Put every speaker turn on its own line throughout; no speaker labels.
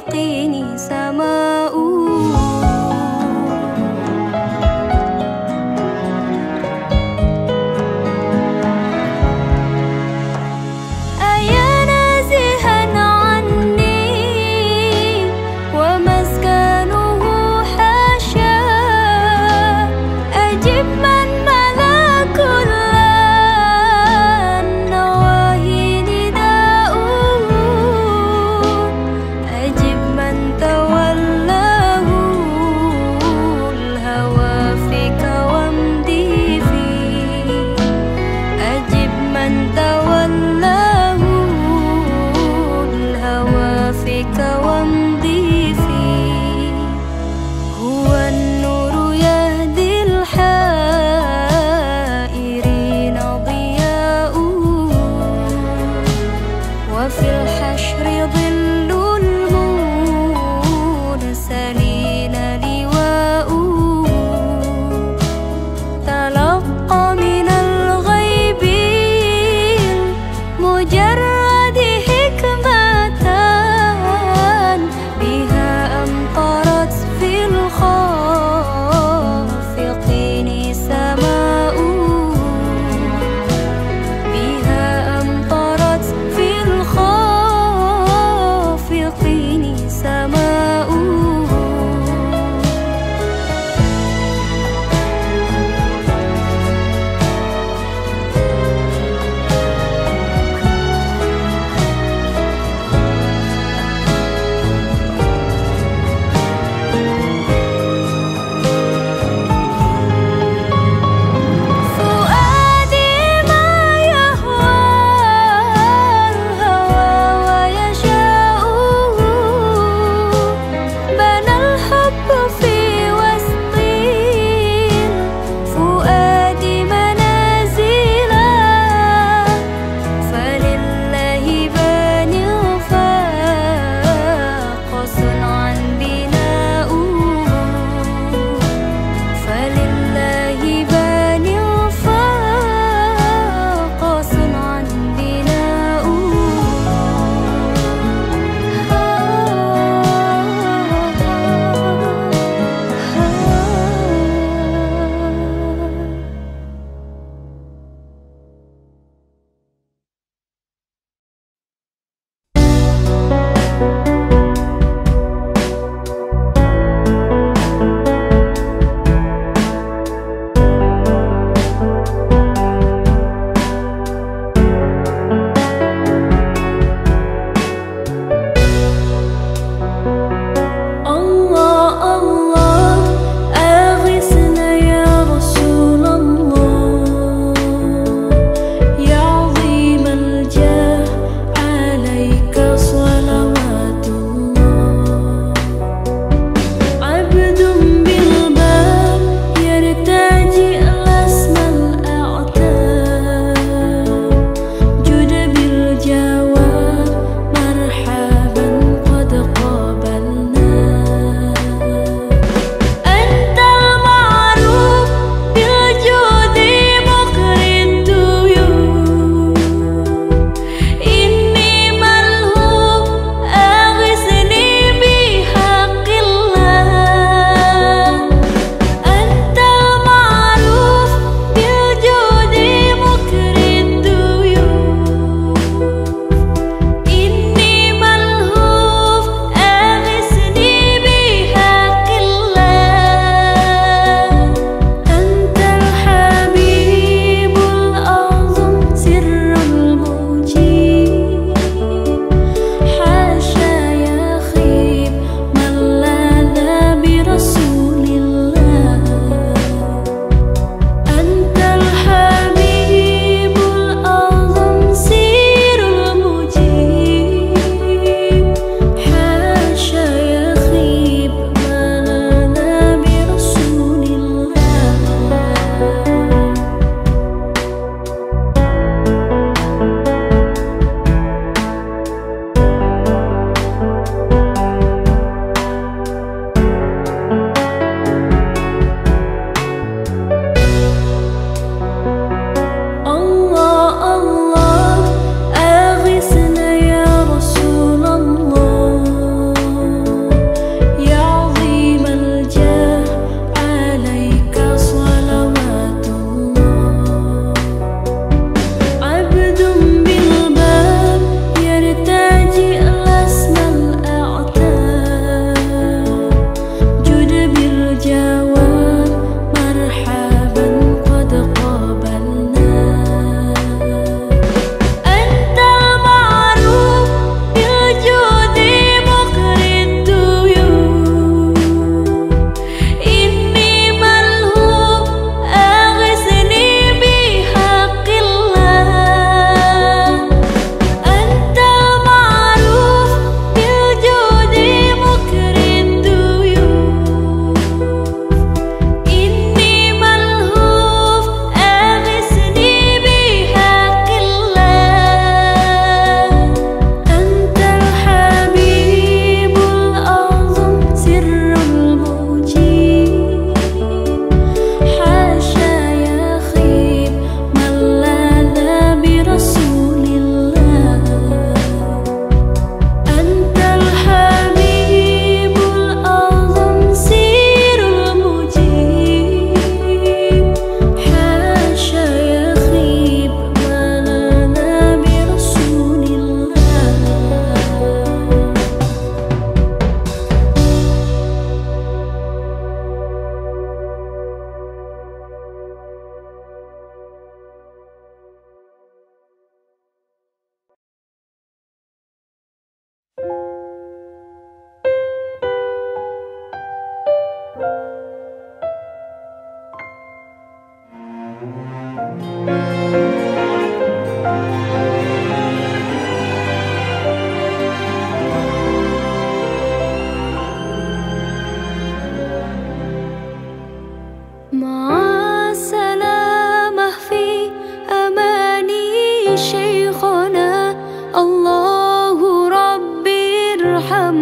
يقيني سماء. أيا نازها عني ومسكنه حاشا، أجب من ملا كل النواهي نداء، أجب من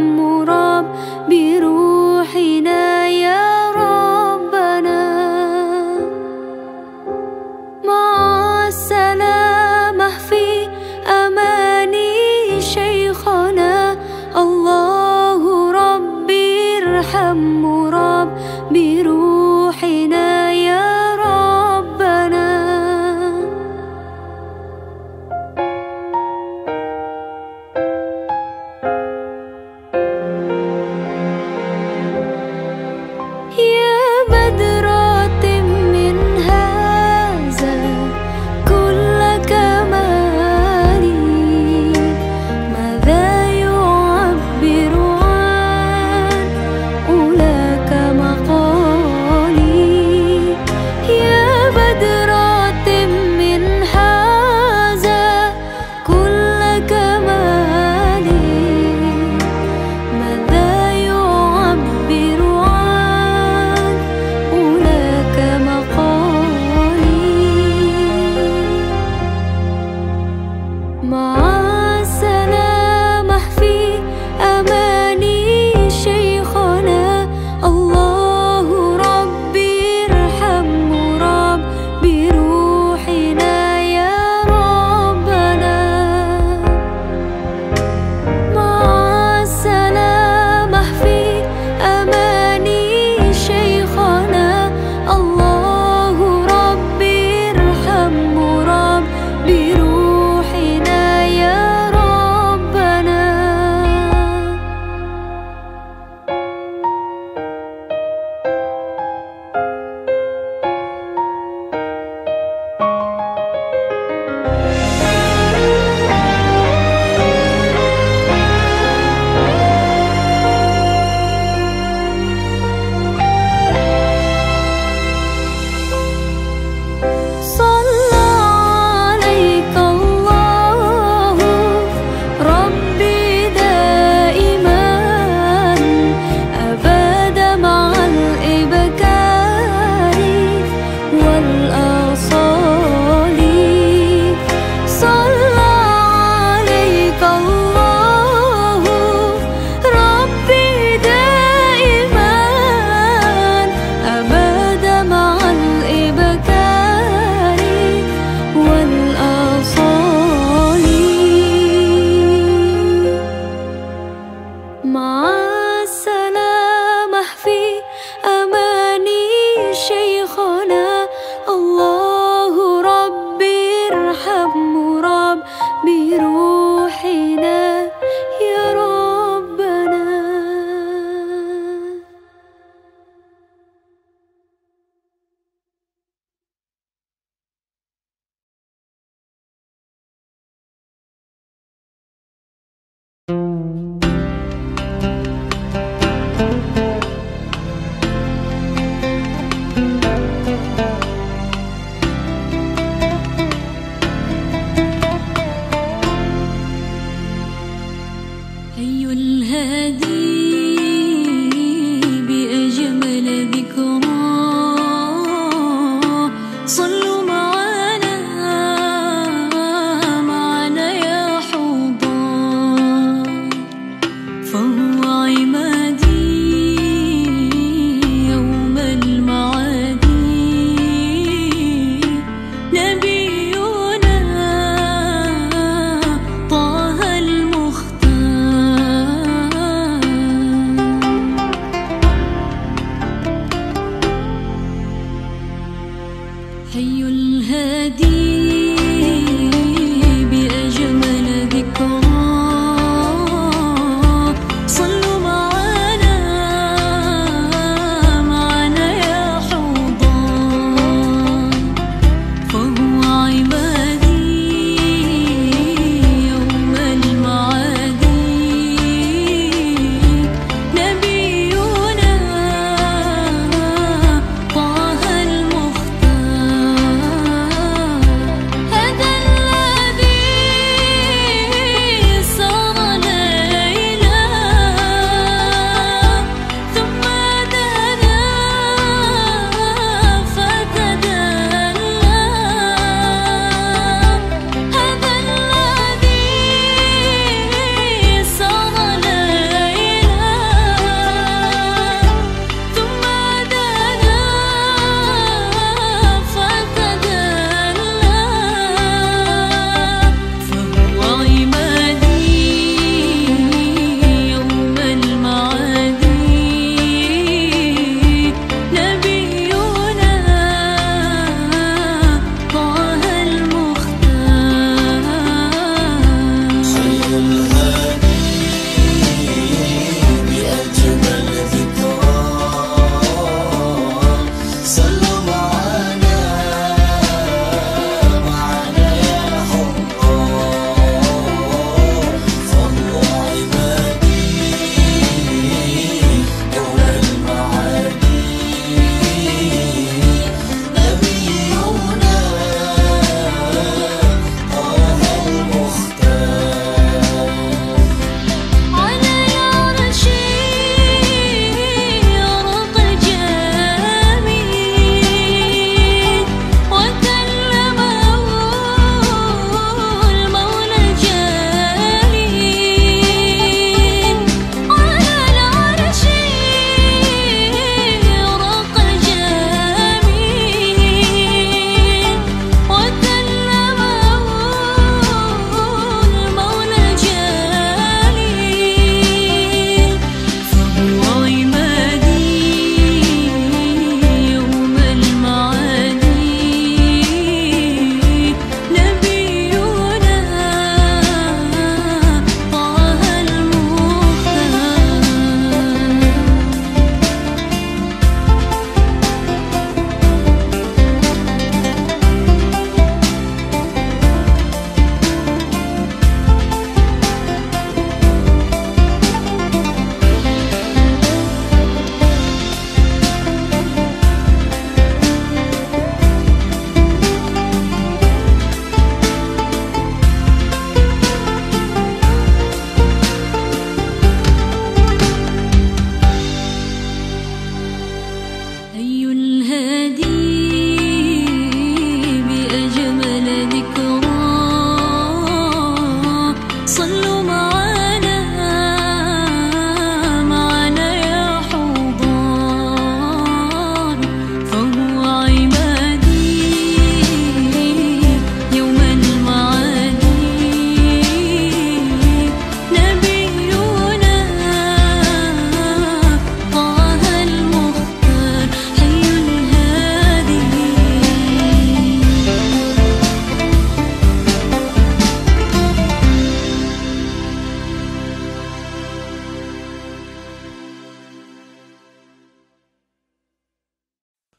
مراب بروحنا يا ربنا. مع السلامة في أماني شيخنا، الله ربي ارحم مراب بروحنا يا ربنا.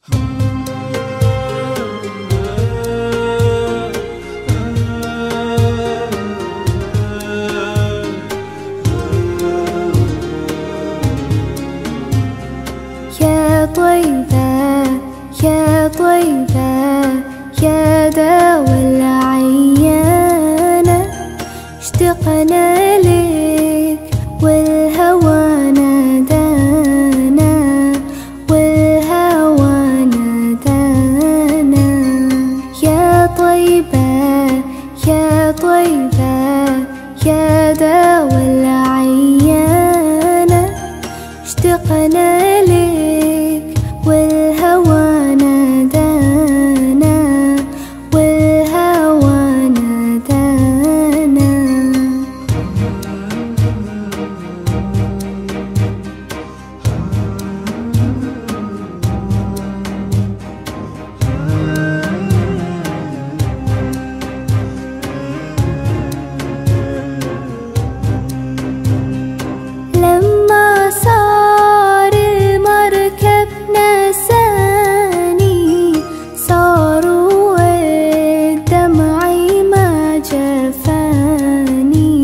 يا طيبة يا طيبة يا دوا العيانة، اشتقنا لك والهوى نادانا، والهوى نادانا. يا طيبة يا طيبة يا دوا العيانة، اشتقنا لك والهوى نادانا، والهوى نادانا. لما صار المركب نساني، صاروا الدمع ما جفاني،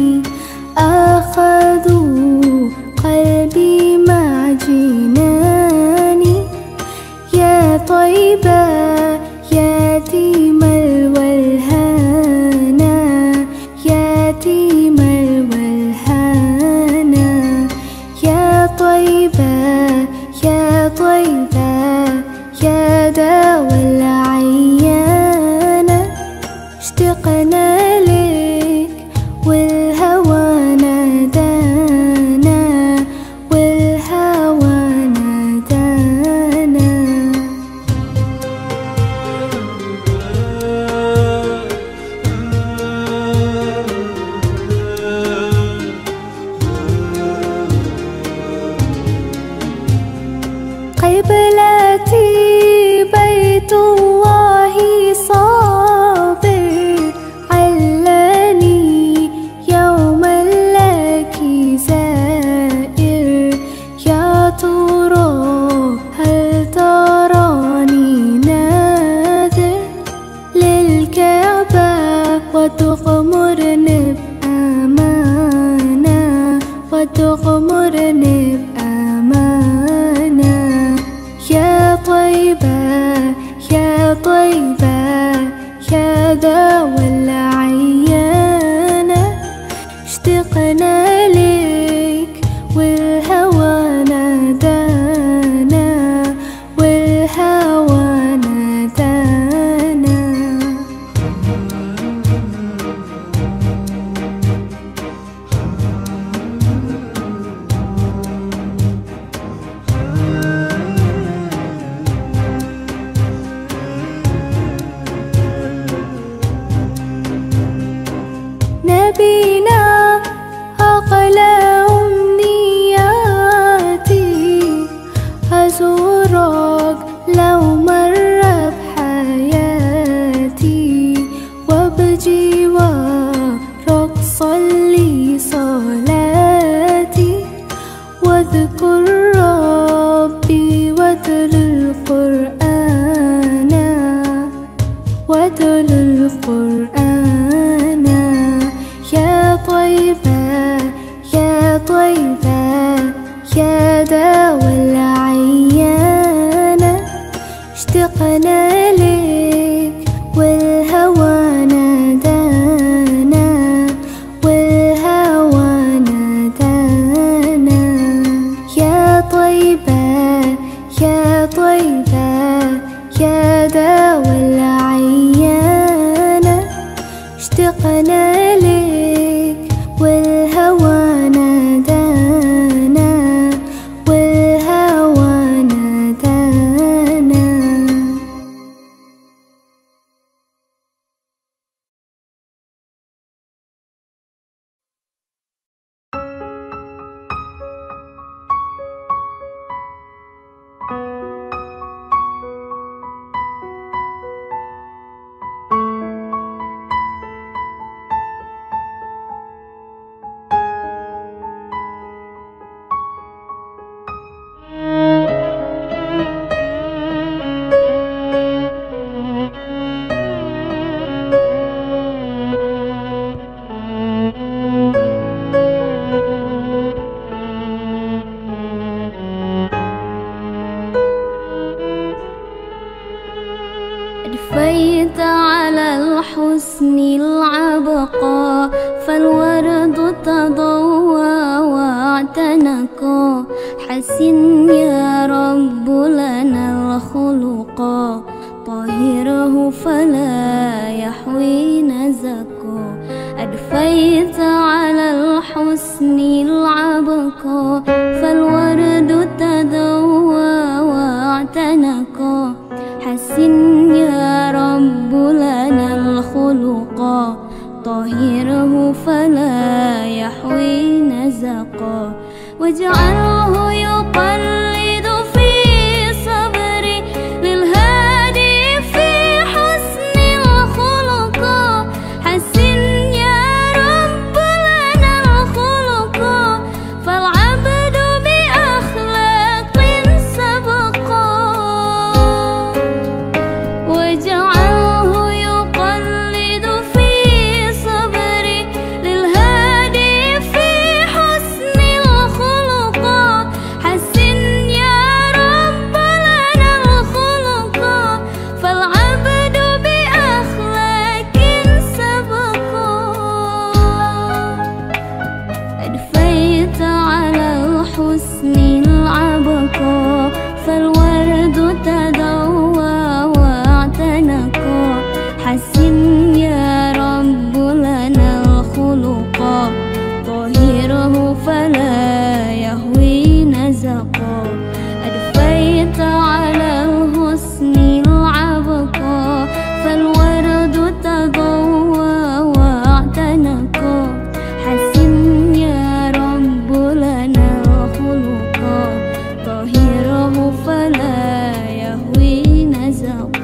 أخذوا قلبي مع جناني. يا طيبة يتيم الولهانا، يتيم الولهانا. يا طيبة يا طيبة يا دوا العيانة، اشتقنا لك والهوى نادانا، والهوى نادانا. قبلتي بيت الله صابر، علاني يوما لك زائر. يا ترى هل تراني ناذر للكعبة، وتغمرني بأمانة، وتغمرني بأمانة. يا طيبة يا طيبة يا دوا العيانة، اشتقنا لك والهوى نادانا، والهوى نادانا. نبينا أغلى أمنياتي، أزورك لو مر بحياتي، وبجوارك صلي صلاتي، واذكر ربي واتل القرآن، واتل القرآن. يا طيبة يا طيبة يا دوا العيانة، اشتقنا لك والهوى نادانا، والهوى نادانا. يا طيبة يا طيبة يا دوا العيانة، اشتقنا لك والهوى نادانا، أدفيت على الحسن العبقى فالورد تضوى واعتنقا حسن يا رب لنا الخلقا طهره فلا يحوي نزقا أدفيت على الحسن العبقى فالورد تضوى واعتنقا حسن يا رب لنا الخلقا طهره فلا يحوي نزقا واجعله يقلد في صبري للهادي في حسن الخلقا حسن يا رب لنا الخلقا فالعبد بأخلاق سبقا واجعله يقلد في صبري للهادي في حسن الخلقا حسن يا رب لنا الخلقا فالعبد بأخلاق سبقا أدفيت على الحسن العبقى فالورد تضوى واعتنقا حسن يا رب لنا الخلقا طهره فلا يهوي نزقا أدفيت على الحسن العبقى فالورد تضوى واعتنقا حسن يا رب لنا الخلقا طهره فلا يهوي نزقا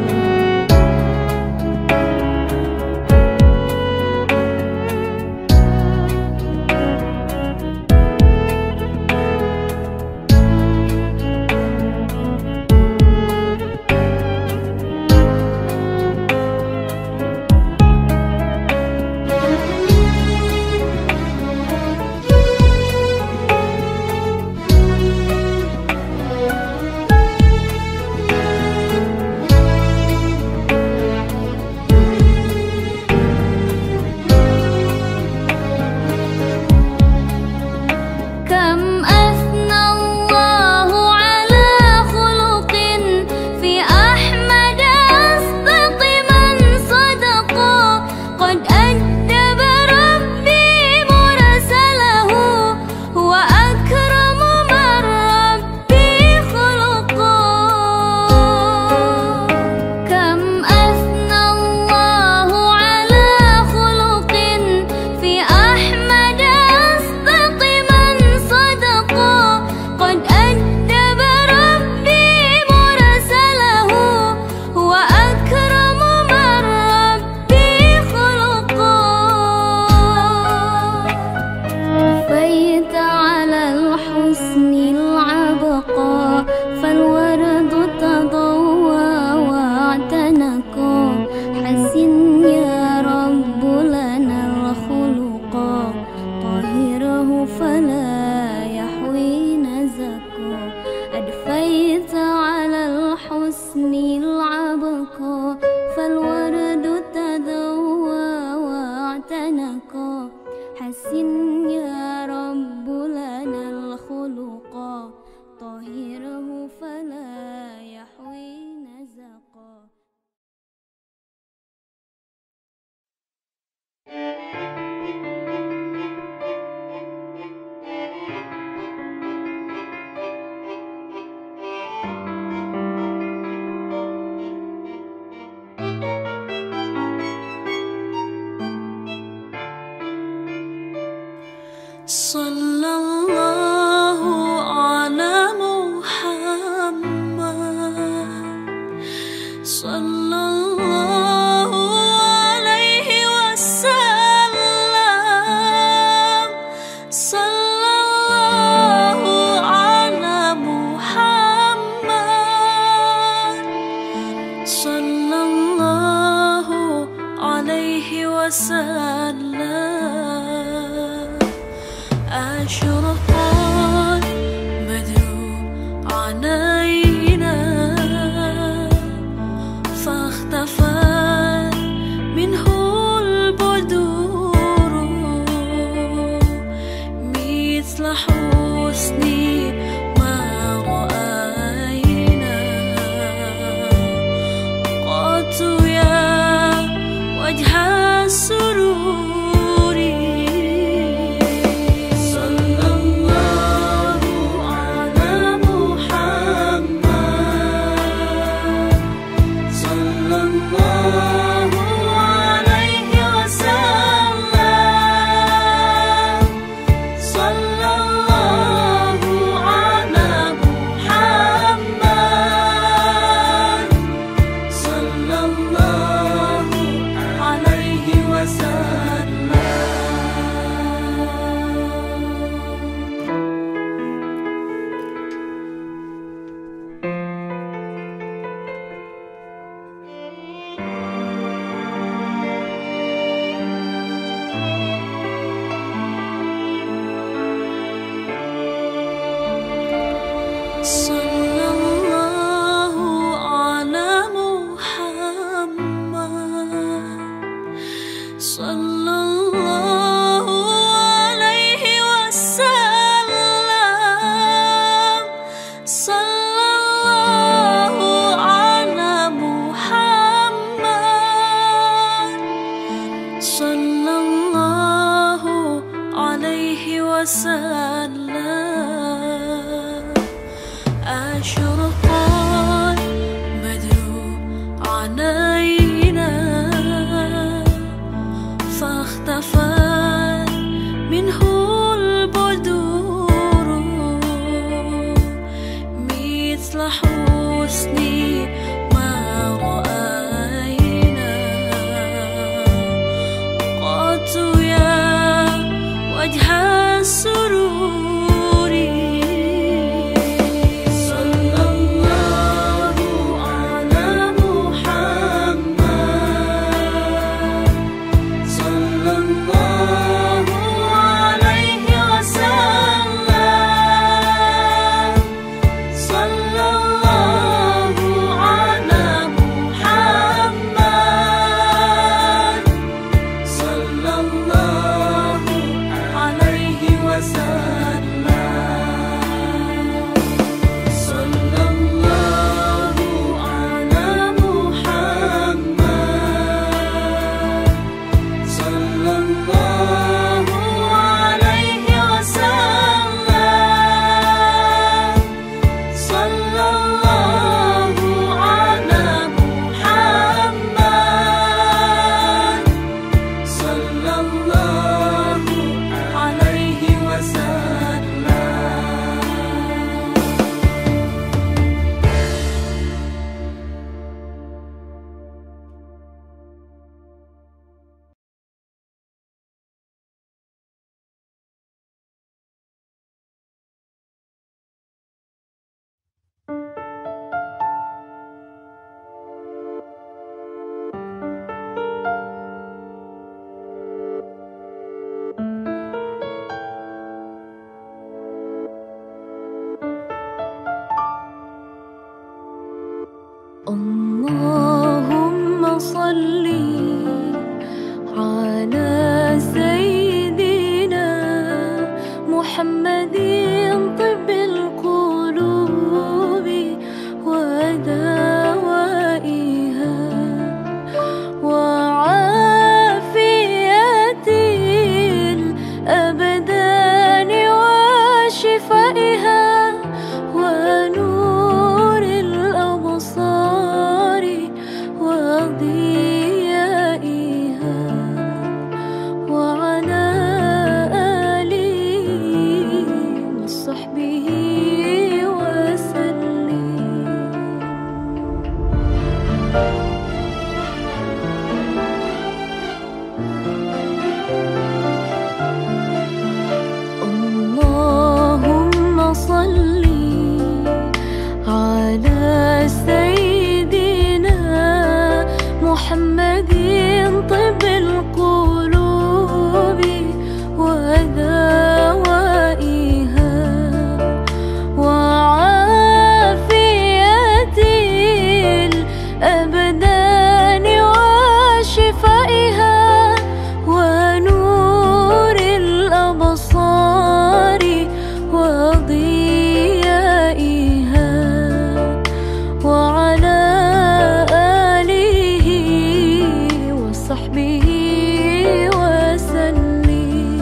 كم أثنى الله على خلق في أحمد أصدق من صدقا قد أدب ربي مرسله هو أكرم من ربي خلقا كم أثنى الله على خلق في أحمد أصدق من صدقا قد أدب ربي مرسله هو أكرم من ربي خلقا أدفيت على الحسن العبقى فالورد تضوى واعتنقا حسن يا رب لنا الخلقا طهره فلا يحوي نزقا أدفيت على الحسن العبقى فالورد تضوى واعتنقا حسن يا رب لنا الخلقا طهره فلا يحوي نزقا
صلى الله على محمد صلى الله عليه وسلم صلى الله على محمد صلى الله على محمد صلى الله عليه وسلم صلى الله على محمد صلى الله عليه وسلم أشرق البدر علينا فاختفت منه البدور مثل حسني ما رأينا قط يا وجه السرور اللهم صل على سيدنا محمد طب القلوب ودوائها وعافية الأبدان وشفائها ونور الأبصار وضيائها وعلى آله وصحبه وسلم. اللهم صل على سيدنا محمد طب القلوب ودوائها وعافية الأبدان وشفائها ونور الأبصار وضيائها وعلى آله وصحبه وسلم.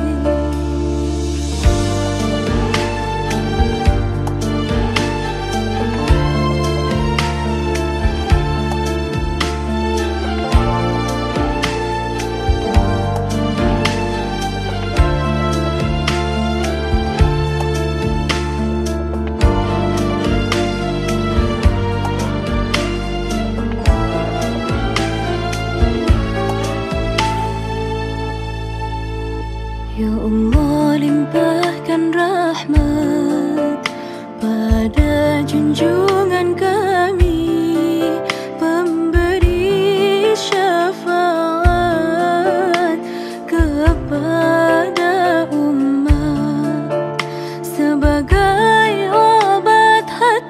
Ya Allah, limpahkan rahmat pada junjungan kami, pemberi syafaat kepada umat, sebagai obat hati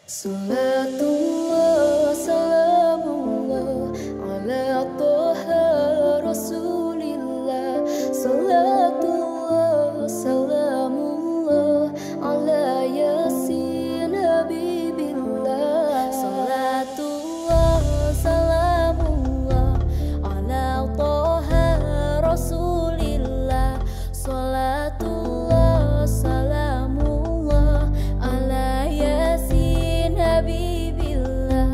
Salatullah, salamullah ala Toha Rasulillah. Salatullah, salamullah ala Yasin Habibillah. Salatullah, salamullah ala Toha Rasulillah. Salatullah, salamullah ala Yasin Habibillah.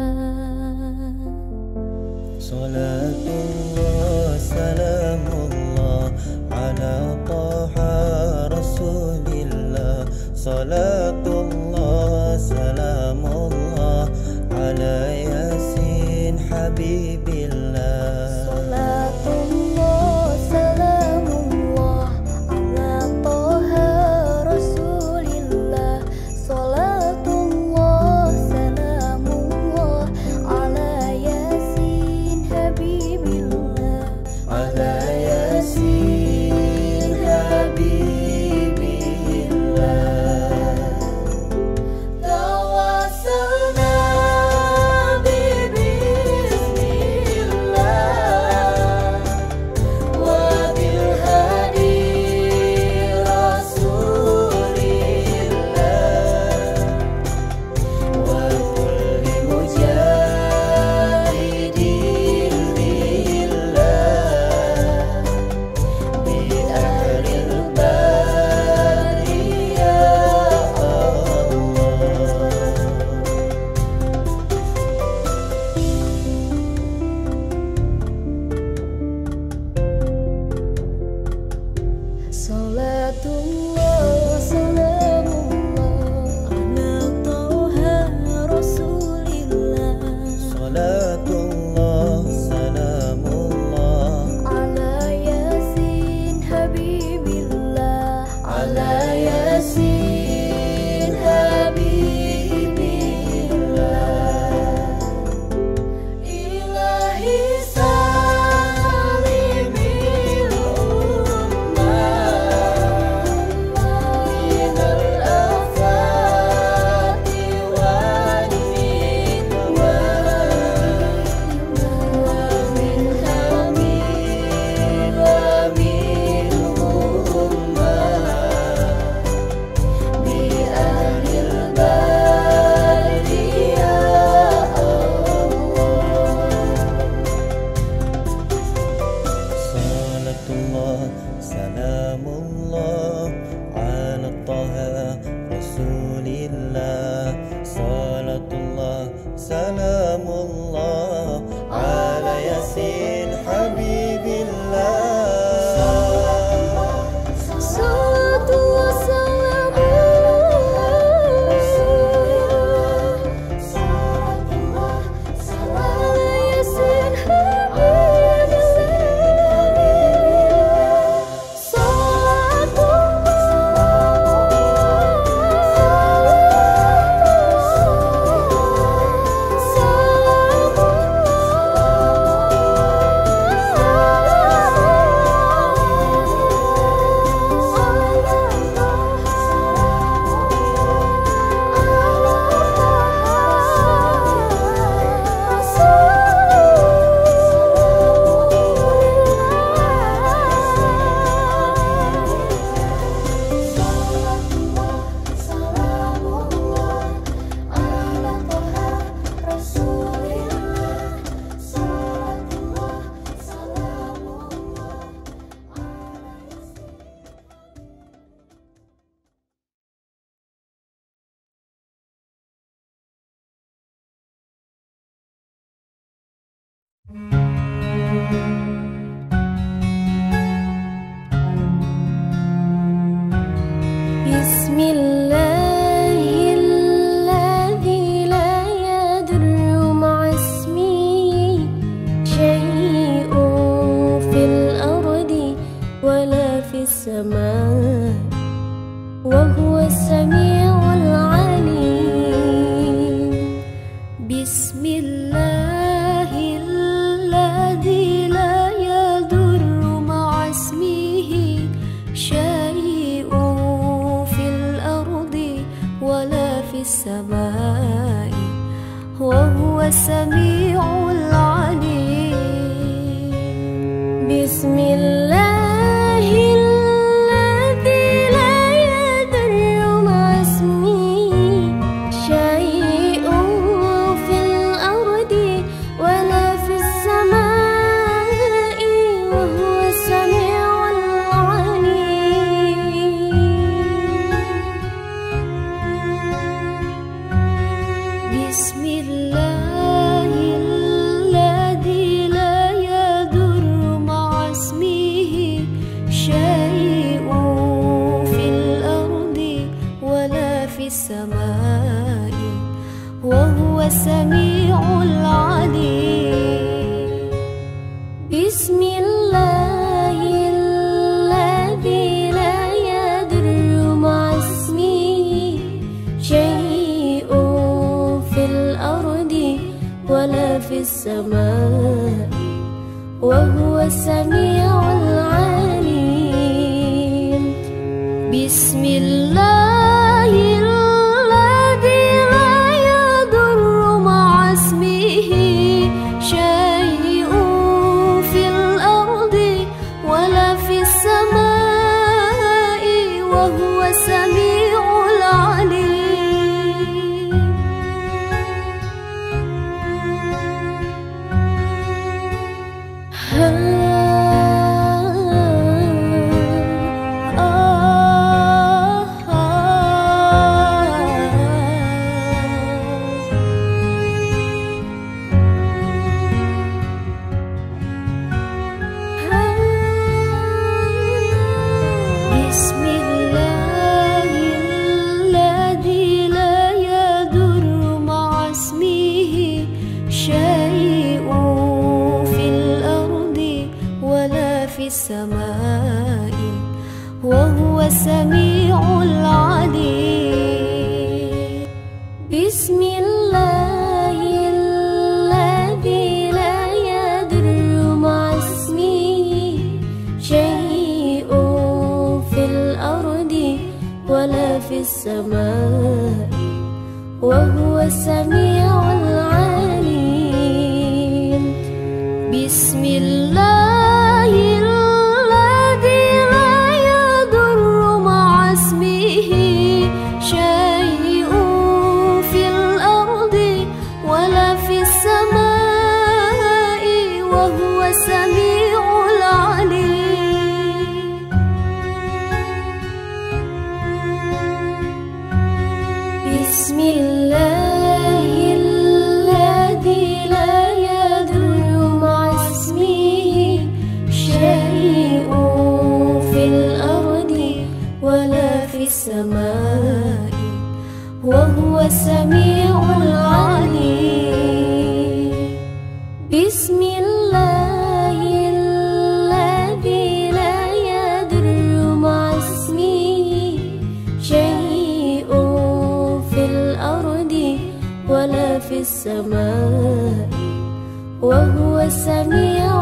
Salatullah, salamullah ala Taha Rasulillah. Salatullah, salamullah ala Yasin Habibillah.
Salatullah, salamullah ala Toha Rasulillah. Salatullah, salamullah ala Yasin Habibillah.
Ala Yasin Habibillah.
Tawassalna bismillah wa bil hadi Rasulillah
Wa kulli mujahidin lillah bi ahlil bari ya Allah.
Salatullah, salamullah ala Toha Rasulillah.
Salatullah, salamullah
Ala Yasin Habibillah. Ala Yasin Habibillah. Ilahi salimil ummah minal afati wal nikmah wa min hamil wa min ummah bi ahlil bari ya Allah.
Salatullah, salamullah ala Taha Rasulillah. Salatullah, salamullah ala Yasin Habibillah.
Salatullah, salamullah Salatullah, salamullah Yasin Habibillah. Bismillahilladzi la yadurru ma'a ismihi syai'un fil ardi wala fis samaa wa huwa as-sami'ul 'alim. Bismillahilladzi la yadurru ma'a ismihi syai'un fil ardi wala fis samaa'i السميع العليم. بسم الله الذي لا يضر مع اسمه شيء في الأرض ولا في السماء وهو السميع العليم. بسم الله الذي لا يضر مع اسمه شيء في الأرض ولا في السماء وهو السميع العليم. بسم الله الذي لا يضر مع اسمه شيء في الأرض ولا في السماء وهو السميع العليم. بسم الله الذي لا يضر مع اسمه شيء في الأرض ولا في السماء وهو السميع العليم. بسم الله الذي لا يضر مع اسمه شيء في الأرض ولا في السماء وهو السميع العليم. بسم الله الذي لا يضر مع اسمه شيء في الأرض ولا في السماء وهو السميع العليم. بسم الله الذي لا يضر مع اسمه شيء في الأرض ولا في السماء وهو السميع العليم. بسم الله الذي لا يضر مع اسمه شيء في الأرض ولا في السماء وهو السميع العليم. بسم الله الذي لا يضر مع اسمه شيء في الأرض ولا في السماء وهو السميع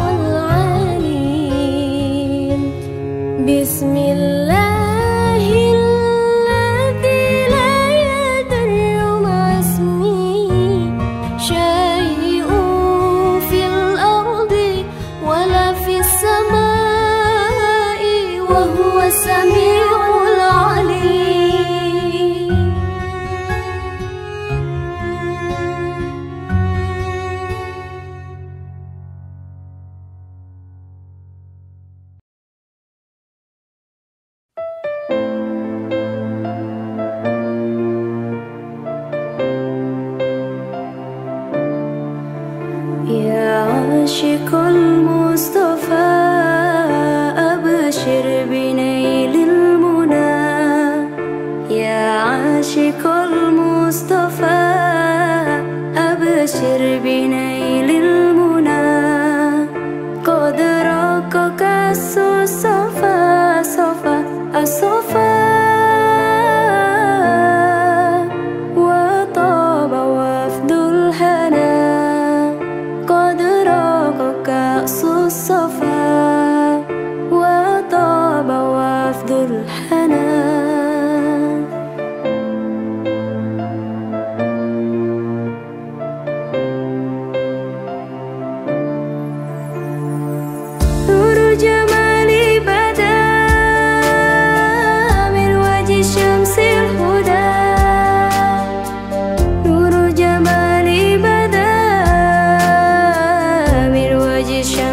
العليم. بسم الله الذي لا يضر مع اسمه شيء في الأرض ولا في السماء وهو السميع العليم. يا عاشق المصطفى أبشر بنيل المنى. يا عاشق المصطفى أبشر بنيل المنى. قد رقك الصفا صفا الصفا وطاب وفد الهنا. قد رقك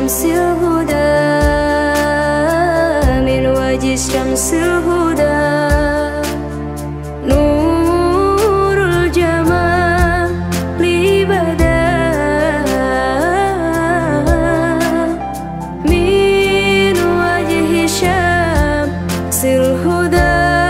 syamsil huda, min wajhi syamsil huda, nurul jamal libada, min wajhi syamsil huda.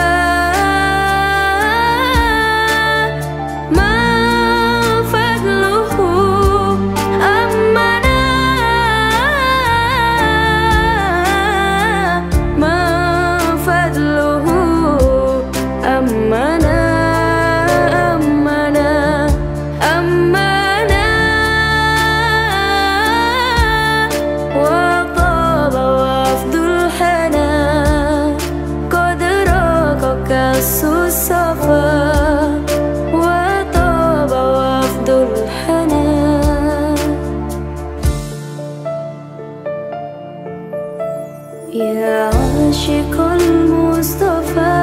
يا عاشق المصطفى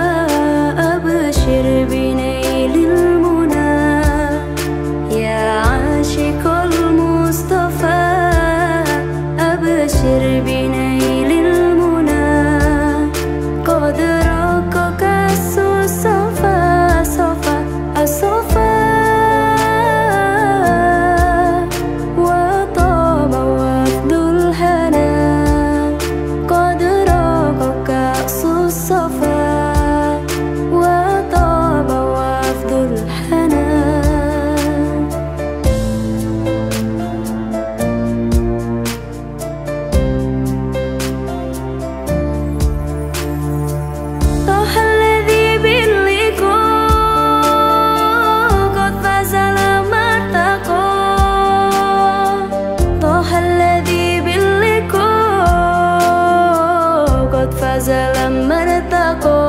أبشر بنيل المنى، يا عاشق المصطفى أبشر بنيل المنى، قد رقك الصفا صفا الصفا، وطاب وفد الهنا، قد رقك الصفا وطاب وفد الهنا. طه الذي باللقاء قد فاز لما ارتقى، طه الذي باللقاء قد فاز لما ارتقى،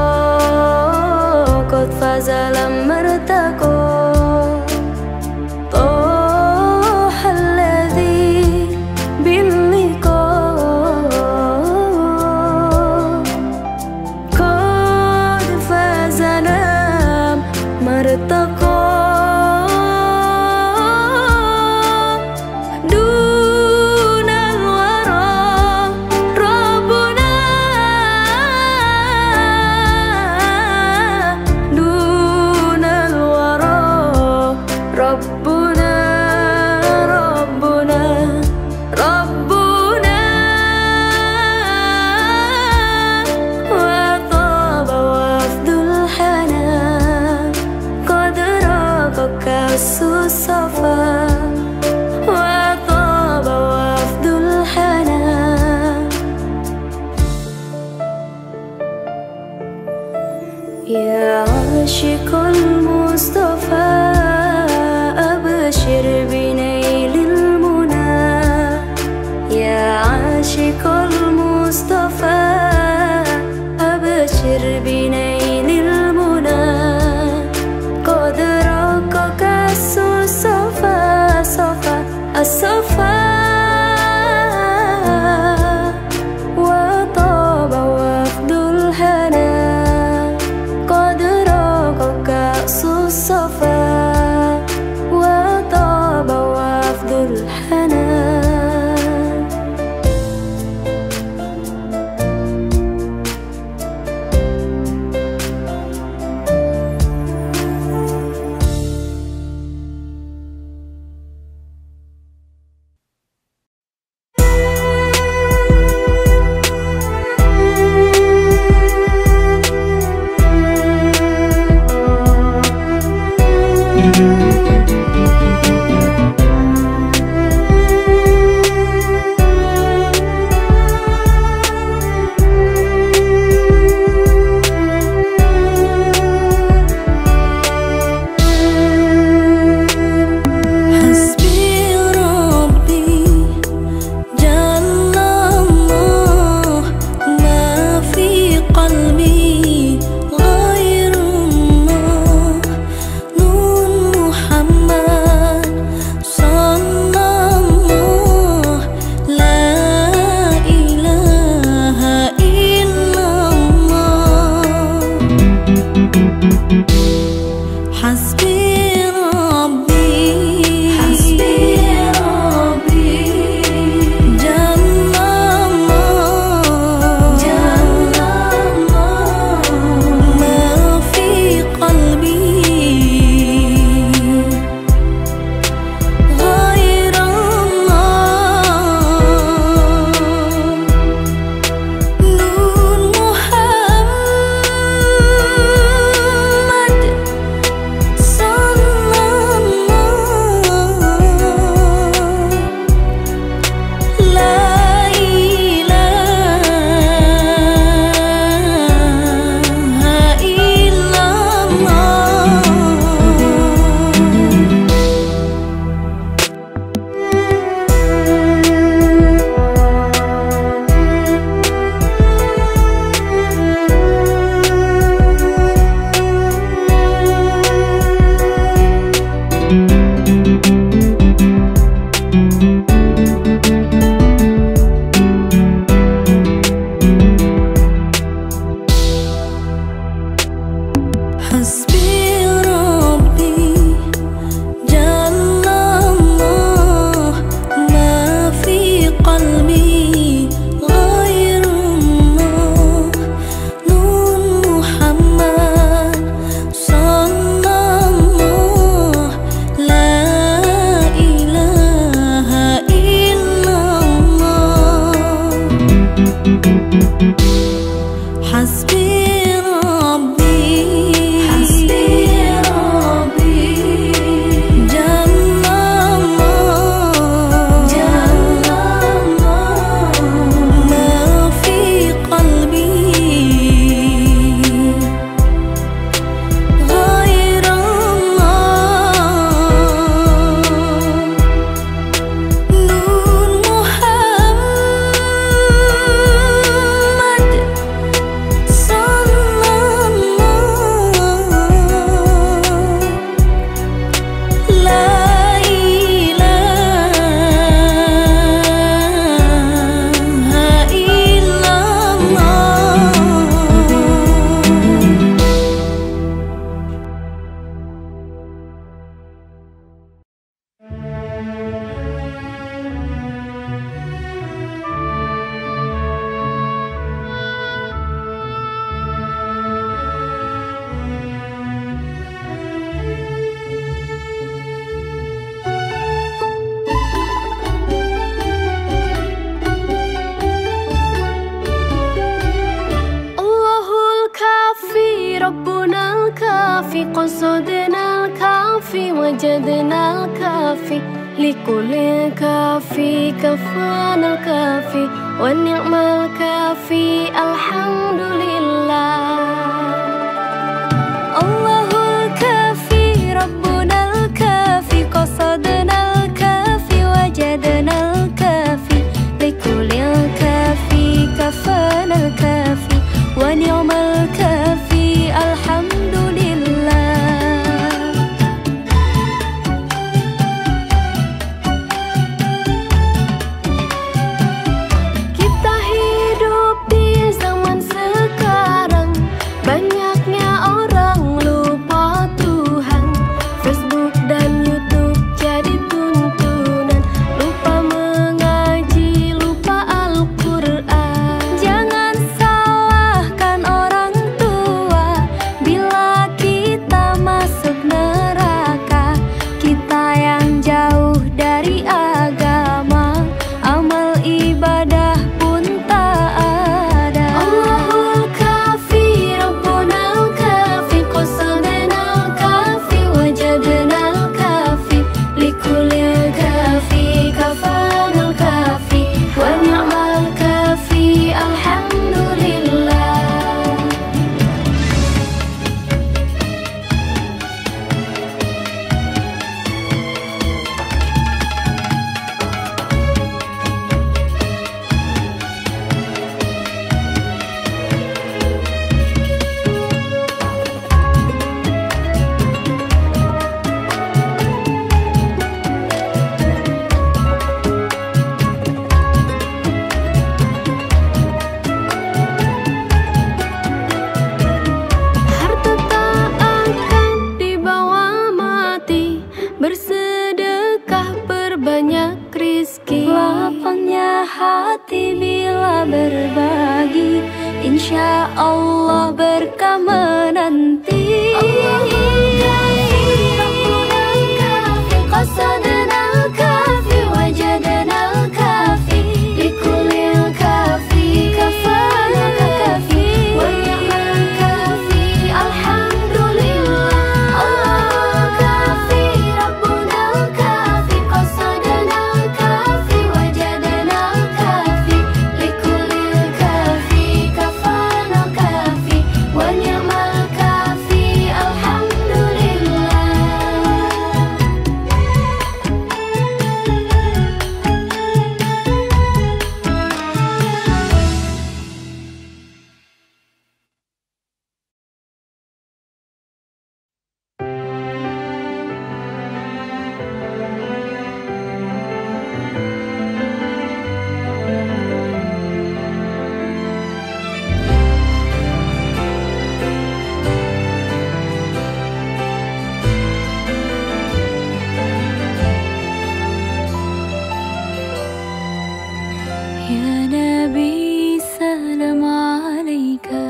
قد فاز لما ارتقى، طه الذي باللقاء قد فاز لما ارتقى، دون الورى ربنا، دون الورى ربنا، ربنا ربنا، وطاب وفد الهنا، قد رقك الصفا، وطاب وفد الهنا. يا عاشق المصطفى أبشر بنيل المنى، يا عاشق المصطفى أبشر بنيل المنى، قد رقك الصفا صفا الصفا، وطاب وفد الهنا، قد رقك الصفا وطاب وفد الهنا. لكل كافي كفانا الكافي والنعم الكافي الحمد لله. الله الكافي ربنا الكافي قصدنا الكافي وجدنا الكافي لكل كافي كفانا الكافي ونعم الكافي الحمد لله. Kita hidup di zaman sekarang, banyaknya orang lupa Tuhan. Facebook dan YouTube jadi tuntunan, lupa mengaji, lupa Al-Quran. Jangan salahkan orang tua bila kita masuk neraka. Kita yang jauh dari agama, amal ibadah pun tak ada. Allahul kafi Rabbunal kafi qasadnal kafi wajadnal kafi likulil kafi kafanal kafi wa ni'mal kafi alhamdulillah. Harta tak akan dibawa mati, bersedekah perbanyak rizki. Lapangnya hati bila berbagi, insya Allah berkah menanti. Allahul kafi Rabbunal kafi qasadnal kafi wajadnal kafi likulil kafi kafanal kafi wa ni'mal kafi alhamdulillah. Allahul kafi Rabbunal kafi qasadnal kafi wajadnal kafi likulil kafi kafanal kafi wa ni'mal kafi alhamdulillah. Ya Nabi salam alaika,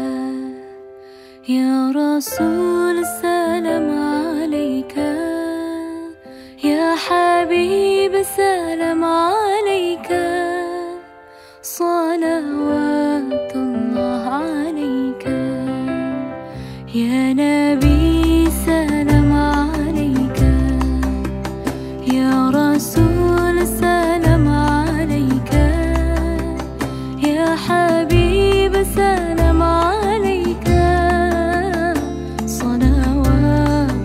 Ya Rasul salam alaika, Ya Habib salam alaika, salawatullah alaika. Ya Nabi salam alaika, Ya Rasul salam alaika, Ya Habib salam alaika, salawatullah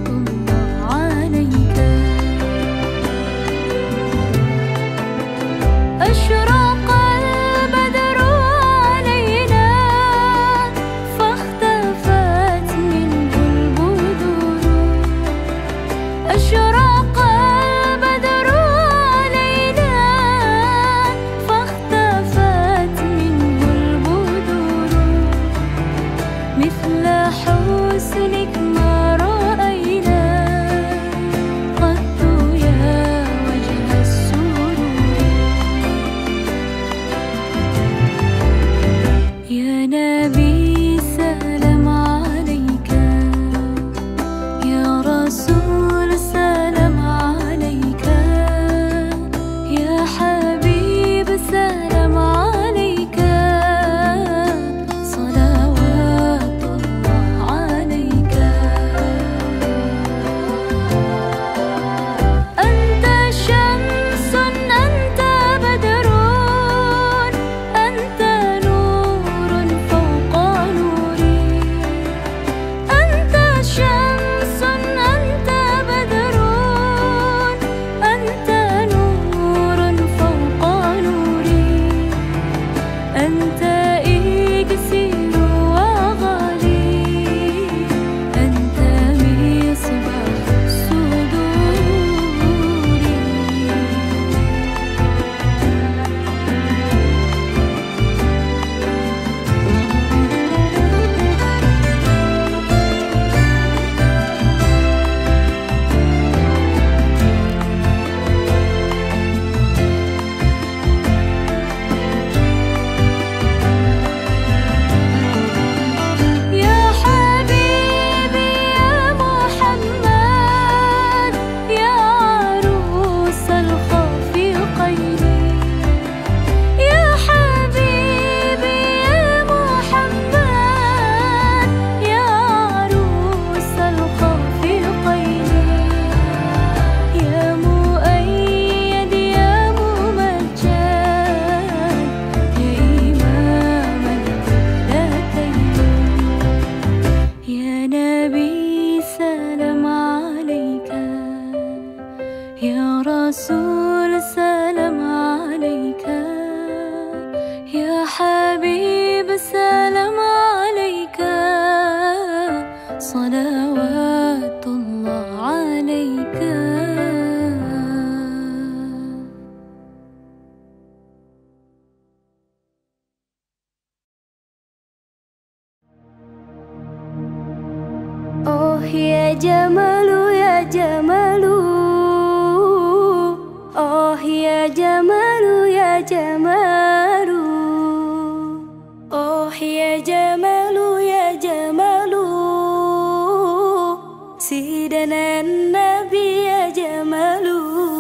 يا جمال يا جمال، يا جمال يا جمال، يا جمال يا جمال، سيدنا النبي يا جمال.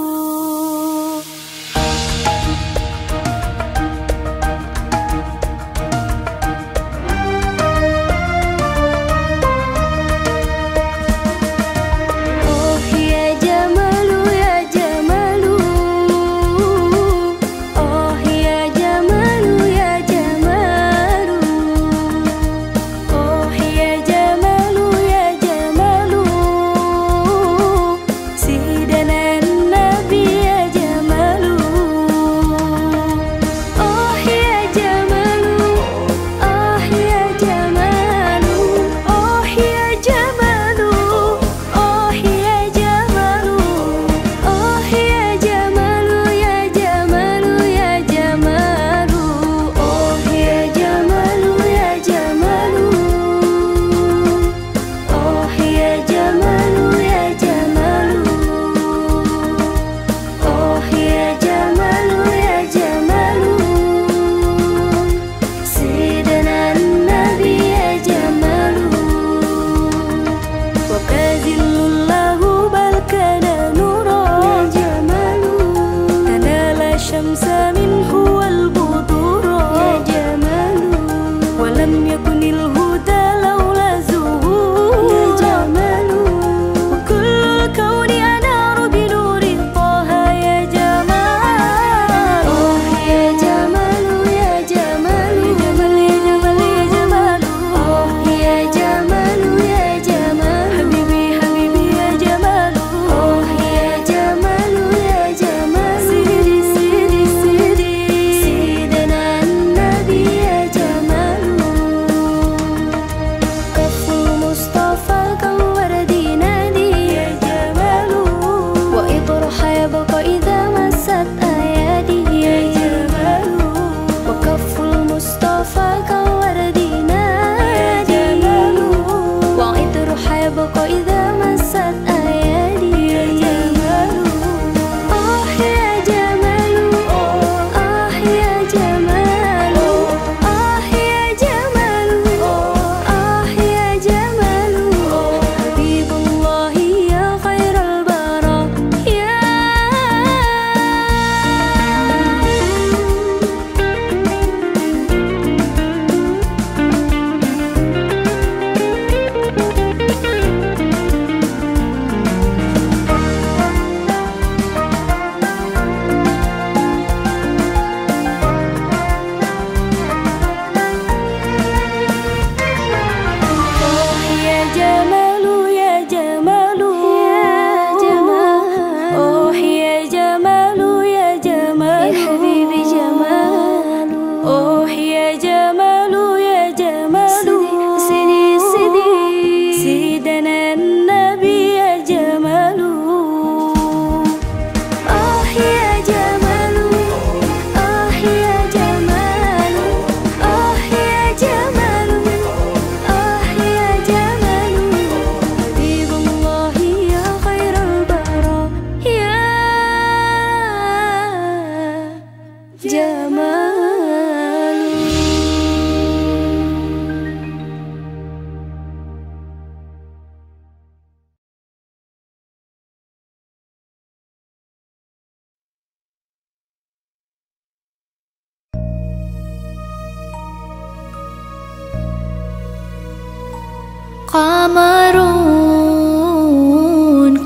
قمرون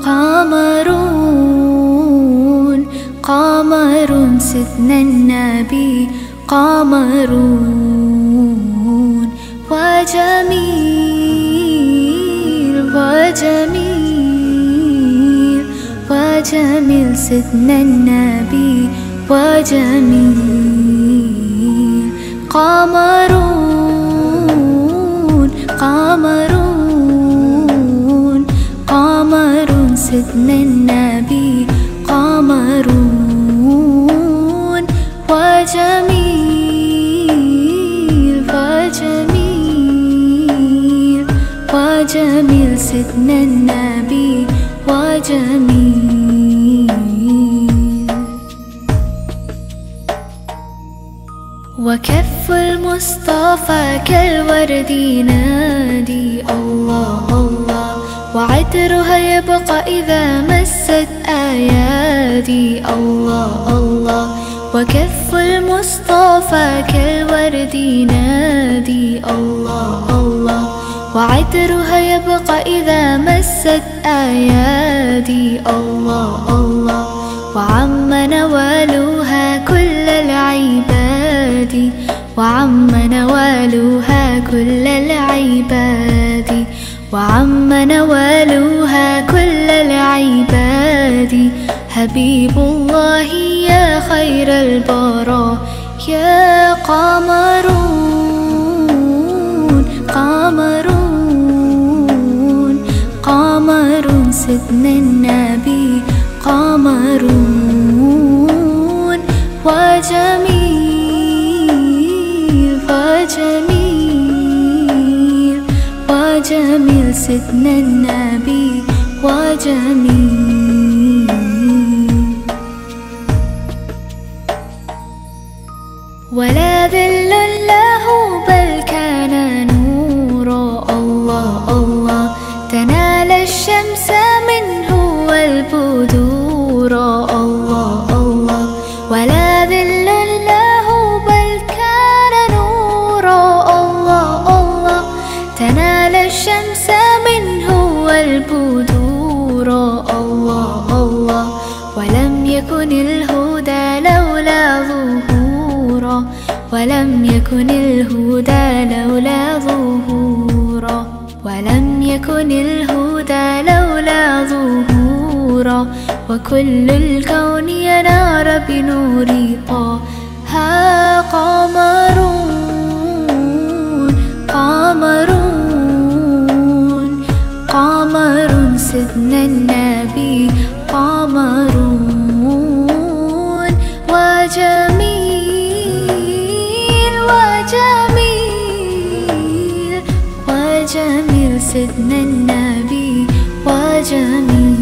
قمرون قمر سيدنا النبي قمرون وجميل وجميل وجميل سيدنا النبي وجميل قمرون قمرون قمر سيدنا النبي قمرون وجميل وجميل وجميل سيدنا النبي وجميل. وكف المصطفى كالورد ينادي الله الله، وعطرها يبقى إذا مست أيادي الله الله. وكف المصطفى كالورد ينادي الله الله، وعطرها يبقى إذا مست أيادي الله الله. وعم نوالها كل العباد، وعم نوالها كل العباد، وعم نوالها كل العباد. حبيب الله يا خير البراء يا قمرون قمرون قمرون سيدنا النبي قمرون. وجميل وجميل وجميل سيدنا النبي وجميل. ولا ذل له بل كان نورا الله الله، تنال الشمس منه والبدور الله الله. ولا ذل له بل كان نورا الله الله، تنال الشمس منه والبدور الله الله. ولم يكن الهدى لولا ظهورا، ولم يكن الهدى لولا ظهورا، ولم يكن الهدى لولا ظهورا. وكل الكون ينار بنور طه قمرون قمرون قمرون سيدنا النبي قمرون. وجميل وجميل وجميل سيدنا النبي وجميل.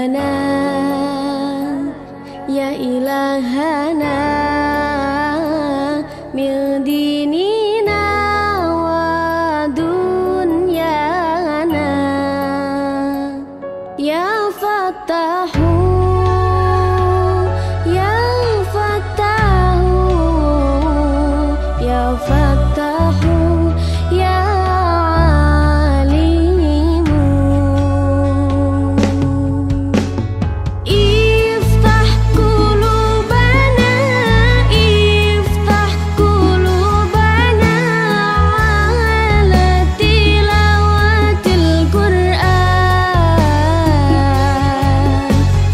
ربنا يا إلهنا من ديننا ودنيانا يا فتاح يا فتاح يا فتاح يا عليم افتح قلوبنا افتح قلوبنا على تلاوة القرآن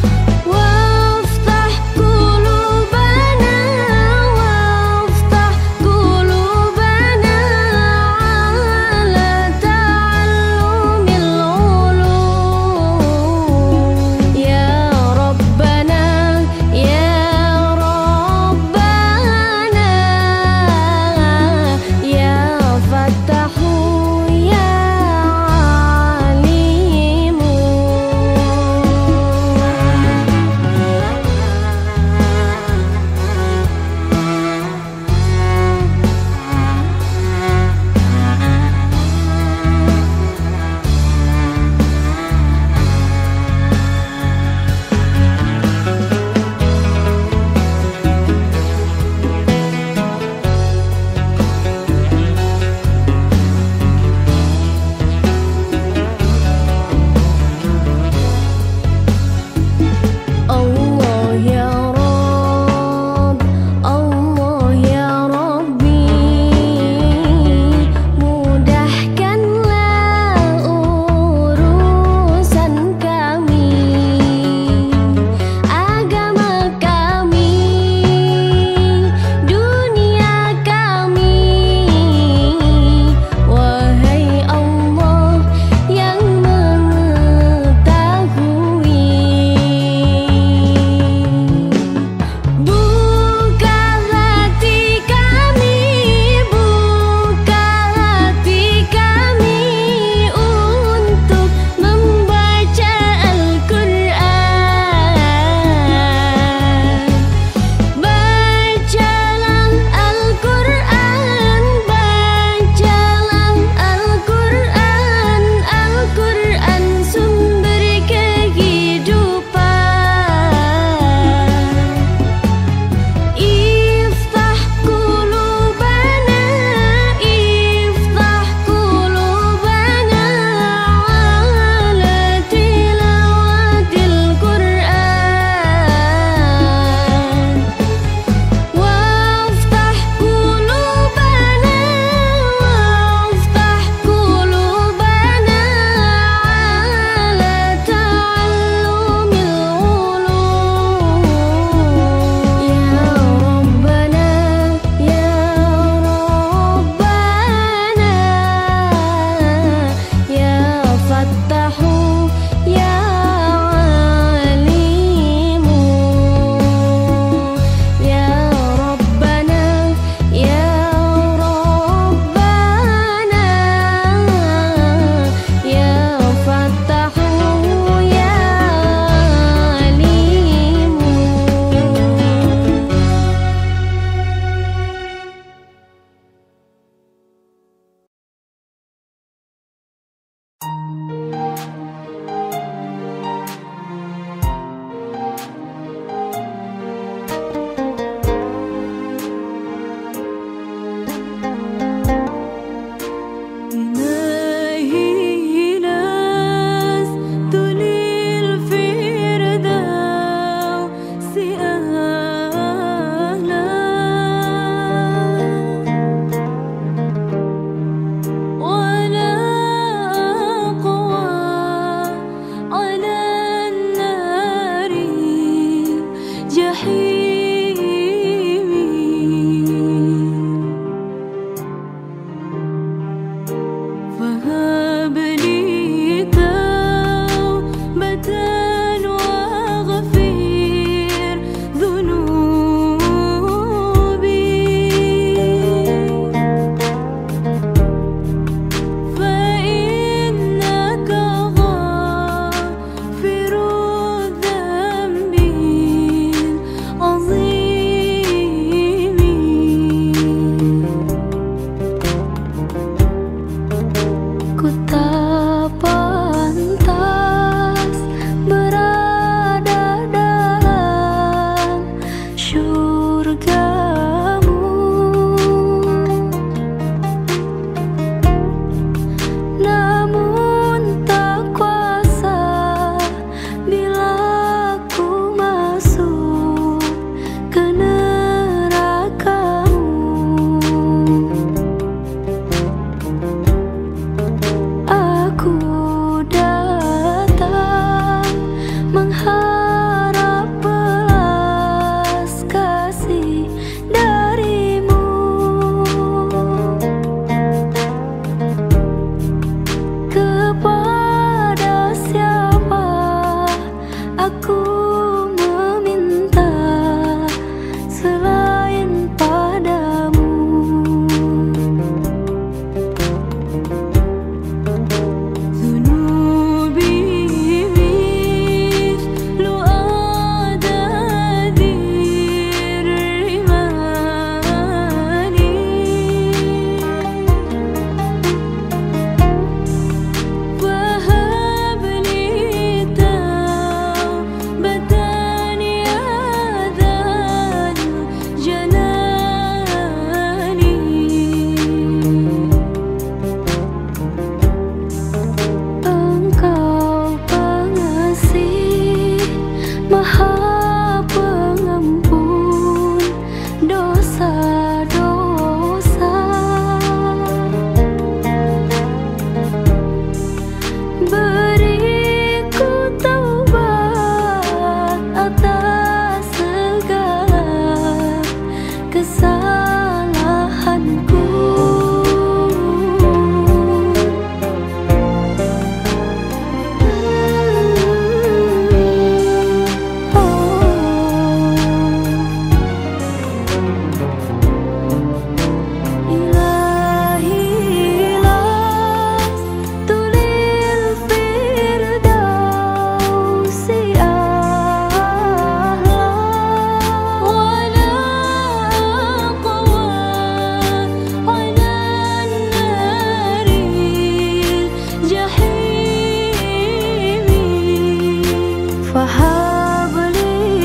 فهب لي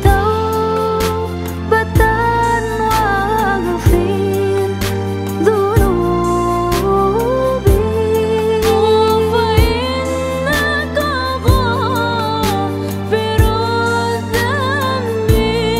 توبة واغفر ذنوبي فإنك غافر الذنب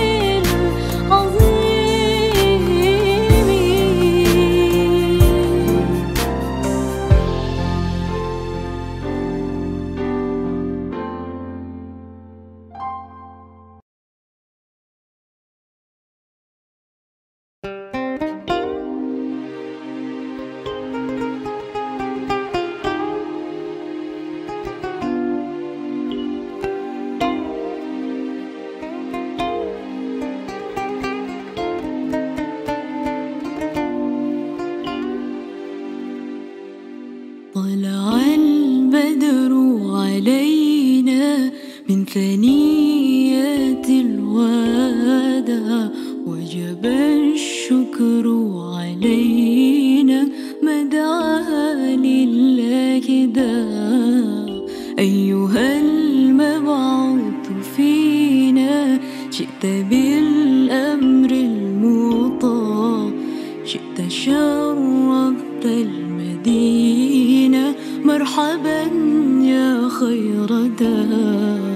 طلع البدر علينا من ثنيات الوداع وجب الشكر علينا ما دعا لله داع أيها المبعوث فينا جئت بالأمر المطاع جئت شرفت المدينة مرحبا يا خير داع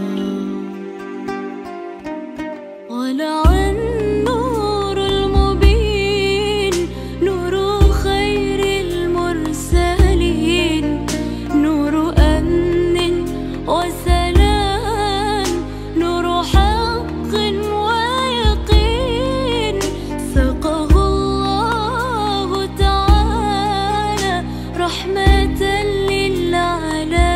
طلع النور المبين نور خير المرسلين نور أمن وسلام نور حق ويقين سقه الله تعالى رحمة للعالمين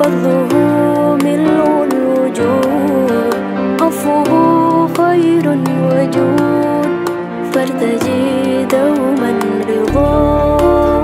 فضله ملء الوجود، عفوه خير وجود، فارتجي دوما رضاه،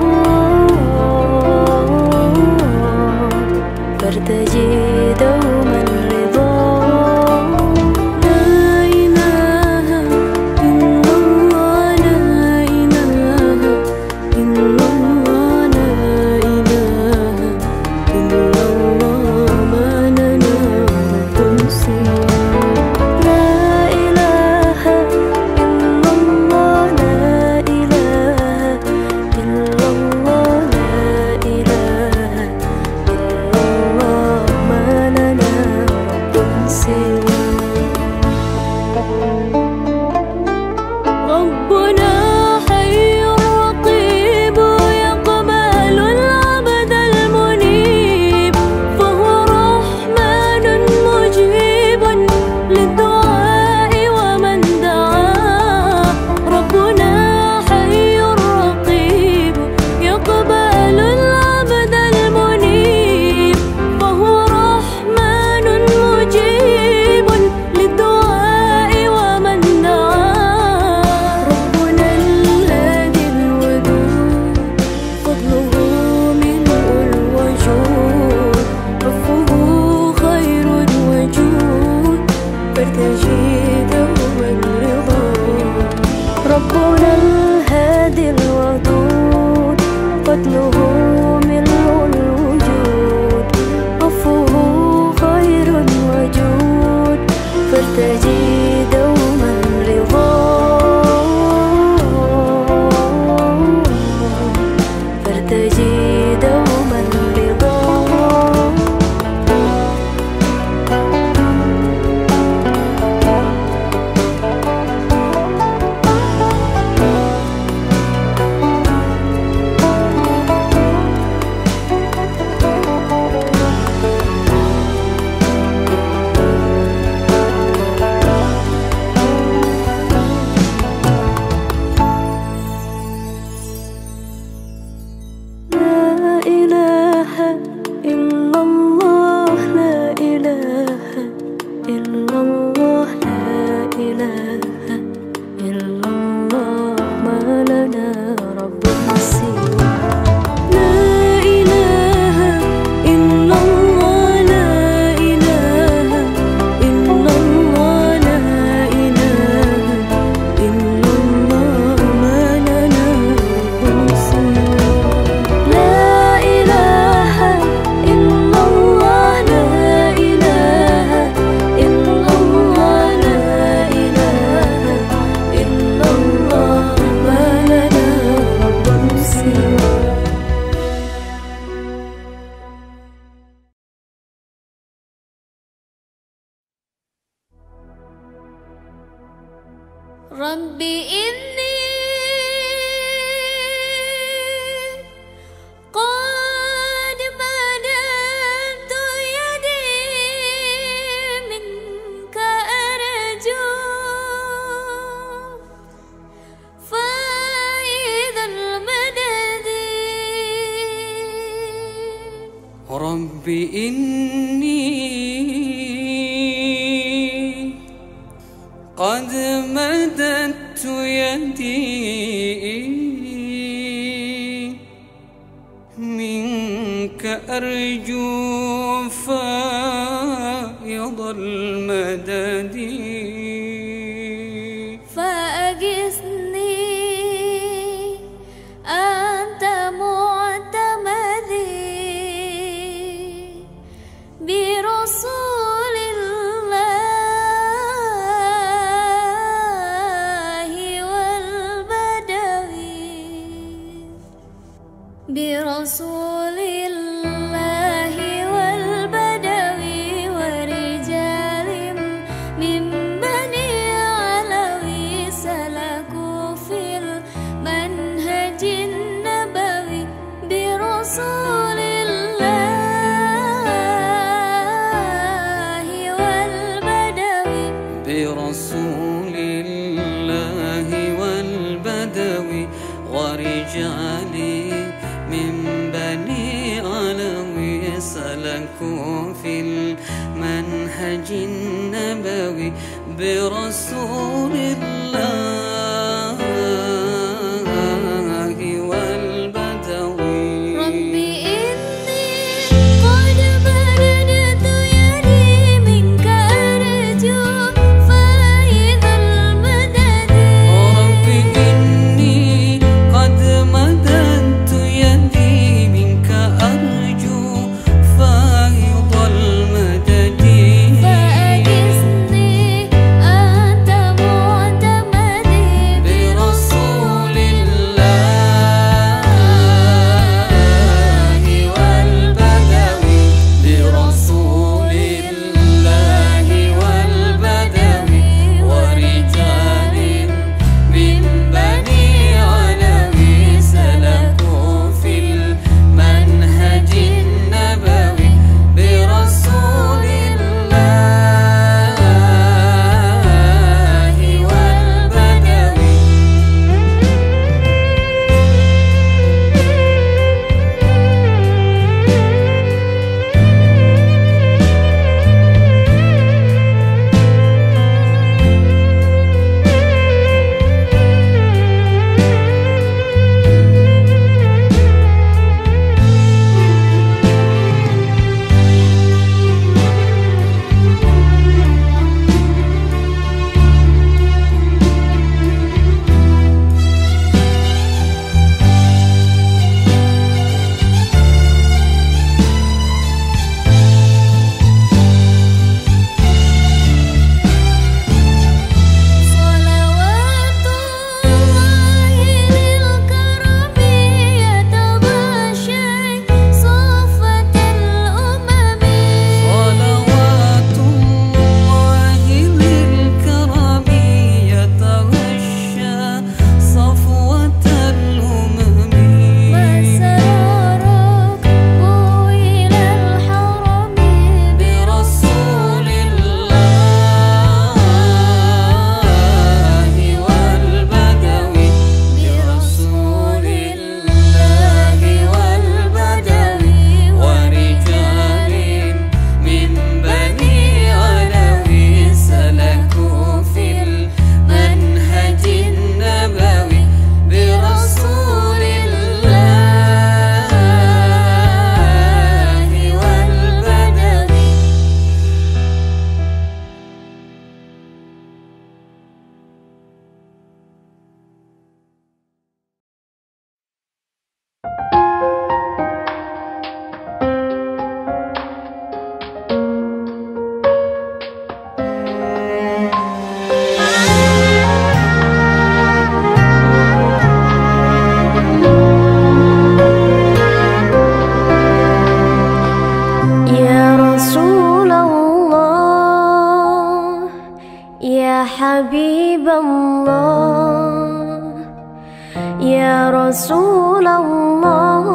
فارتجي دوما رضاه. لا إله إلا الله، لا إله إلا الله، لا إله إلا الله، ما لنا رب سواه. لا إله إلا الله، لا إله إلا الله، لا إله إلا الله، ما لنا رب سواه. ربنا حي رقيب يقبل العبد المنيب، فهو رحمن مجيب للدعاء ومن دعاه. ربنا حي رقيب يقبل العبد المنيب، فهو رحمن مجيب للدعاء ومن دعاه. ربنا الهادي الودود، فضله ملء الوجود، عفوه خير وجود، فارتجي دوما رضاه. ربنا الهادي الودود، فضله ملء الوجود، عفوه خير وجود، فارتجي دوما رضاه، فارتجي دوما رضاه. لا إله إلا الله، لا إله إلا الله، لا إله إلا الله، ما لنا رب سواه. لا إله إلا الله، لا إله إلا الله، لا إله إلا الله، ما لنا رب سواه. لا إله إلا الله، لا إله إلا الله، لا إله إلا الله، ما لنا رب سواه. رب إني قد مددت يدي منك أرجو، فإذا المدد.
رب إني قد مددت يدي منك أرجو، فيض المدد.
فأغثني أنت معتمدي برسول الله والبدوي، برسول الله والبدوي، ورجال من بني علوي سلكوا في المنهج النبوي، برسول الله والبدوي،
برسول الله والبدوي، ورجال من بني علوي سلكوا سلكوا في المنهج النبوي برسول الله والبدوي.
ربي إني قد مددت يدي منك أرجو فائض المدد.
ربي إني قد مددت يدي منك أرجو فائض المدد.
فأجزني أنت معتمدي
برسول الله والبدوي. برسول الله والبدوي ورجال من بني علوي سلكوا في المنهج النبوي برسول الله والبدوي.
صلوات الله للكرم يتغشى صفة الأمم.
صلوات الله للكرم يتغشى صفوة الأمم.
مسارك إلى الحرم
برسول الله والبدوي. برسول الله والبدوي ورجال من بني علوي سلكوا في المنهج النبوي برسول الله والبدوي.
يا رسول الله يا حبيب الله يا رسول الله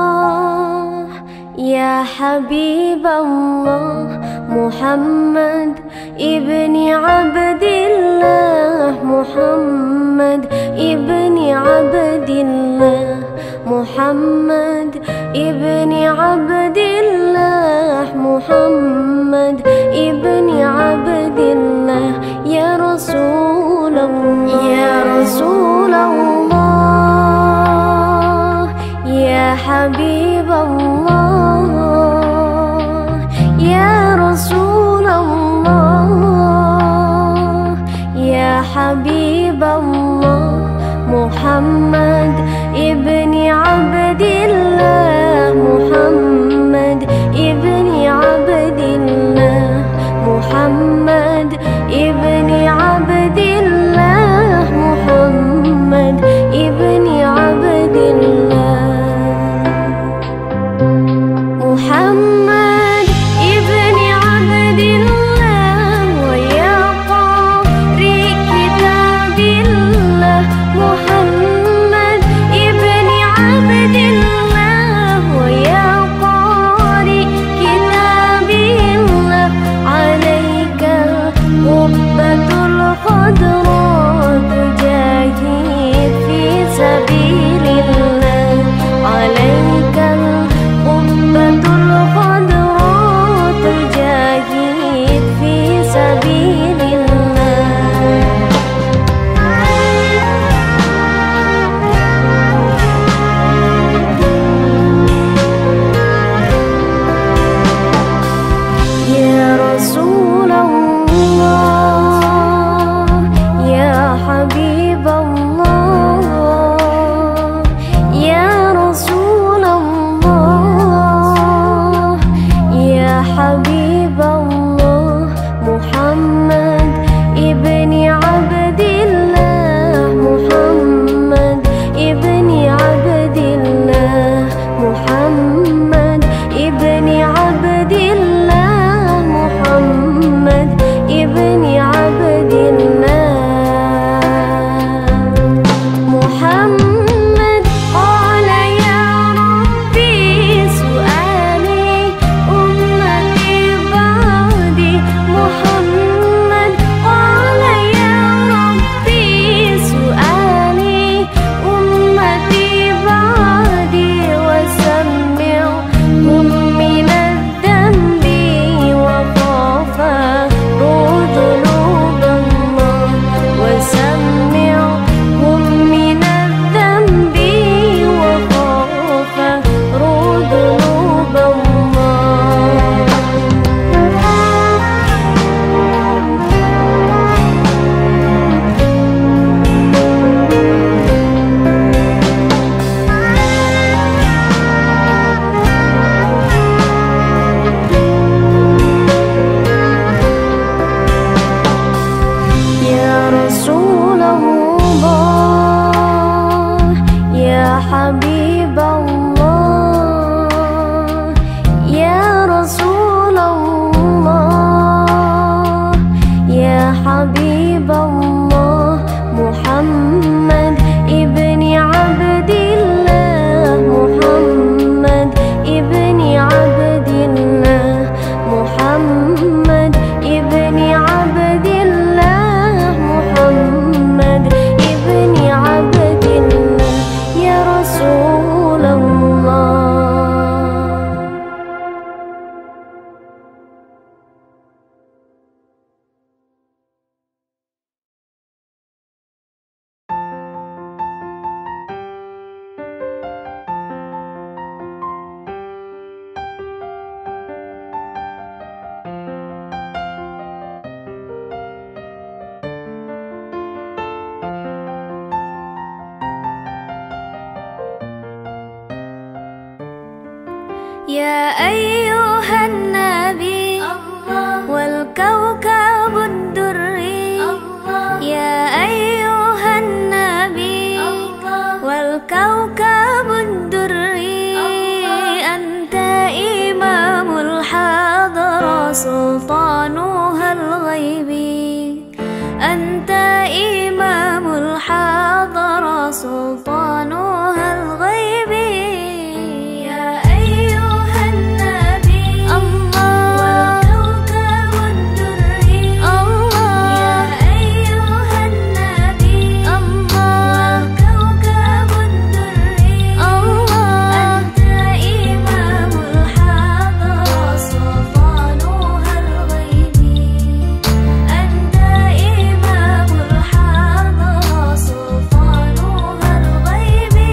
يا حبيب الله محمد ابن عبد الله محمد ابن عبد الله محمد ابن عبد الله محمد ابن عبد الله يا رسول الله يا رسول الله يا حبيب الله يا رسول الله يا حبيب الله محمد ابن عبد الله محمد محمد ابن عبد الله محمد ابن عبد الله محمد قال يا ربي سؤالي أمتي بعدي محمد قال يا ربي سؤالي أمتي بعدي وسمعهم من الذنب وغفروا ذنوب الله وسمعهم من الذنب وغفروا ذنوب يا رسول الله يا حبيب الله يا رسول الله يا حبيب الله محمد ابن عبد الله محمد ابن عبد الله محمد ابن عبد الله محمد ابن عبد الله يا رسول الله.
يا أيها النبي والكوكب الدري يا أيها النبي والكوكب الدري أنت إمام الحضرة سلطانها الغيبي أنت إمام الحضرة سلطانها الغيبي يا أيها النبي والكوكب الدري يا أيها النبي والكوكب الدري أنت إمام الحضرة سلطانها الغيبي أنت إمام الحضرة سلطانها الغيبي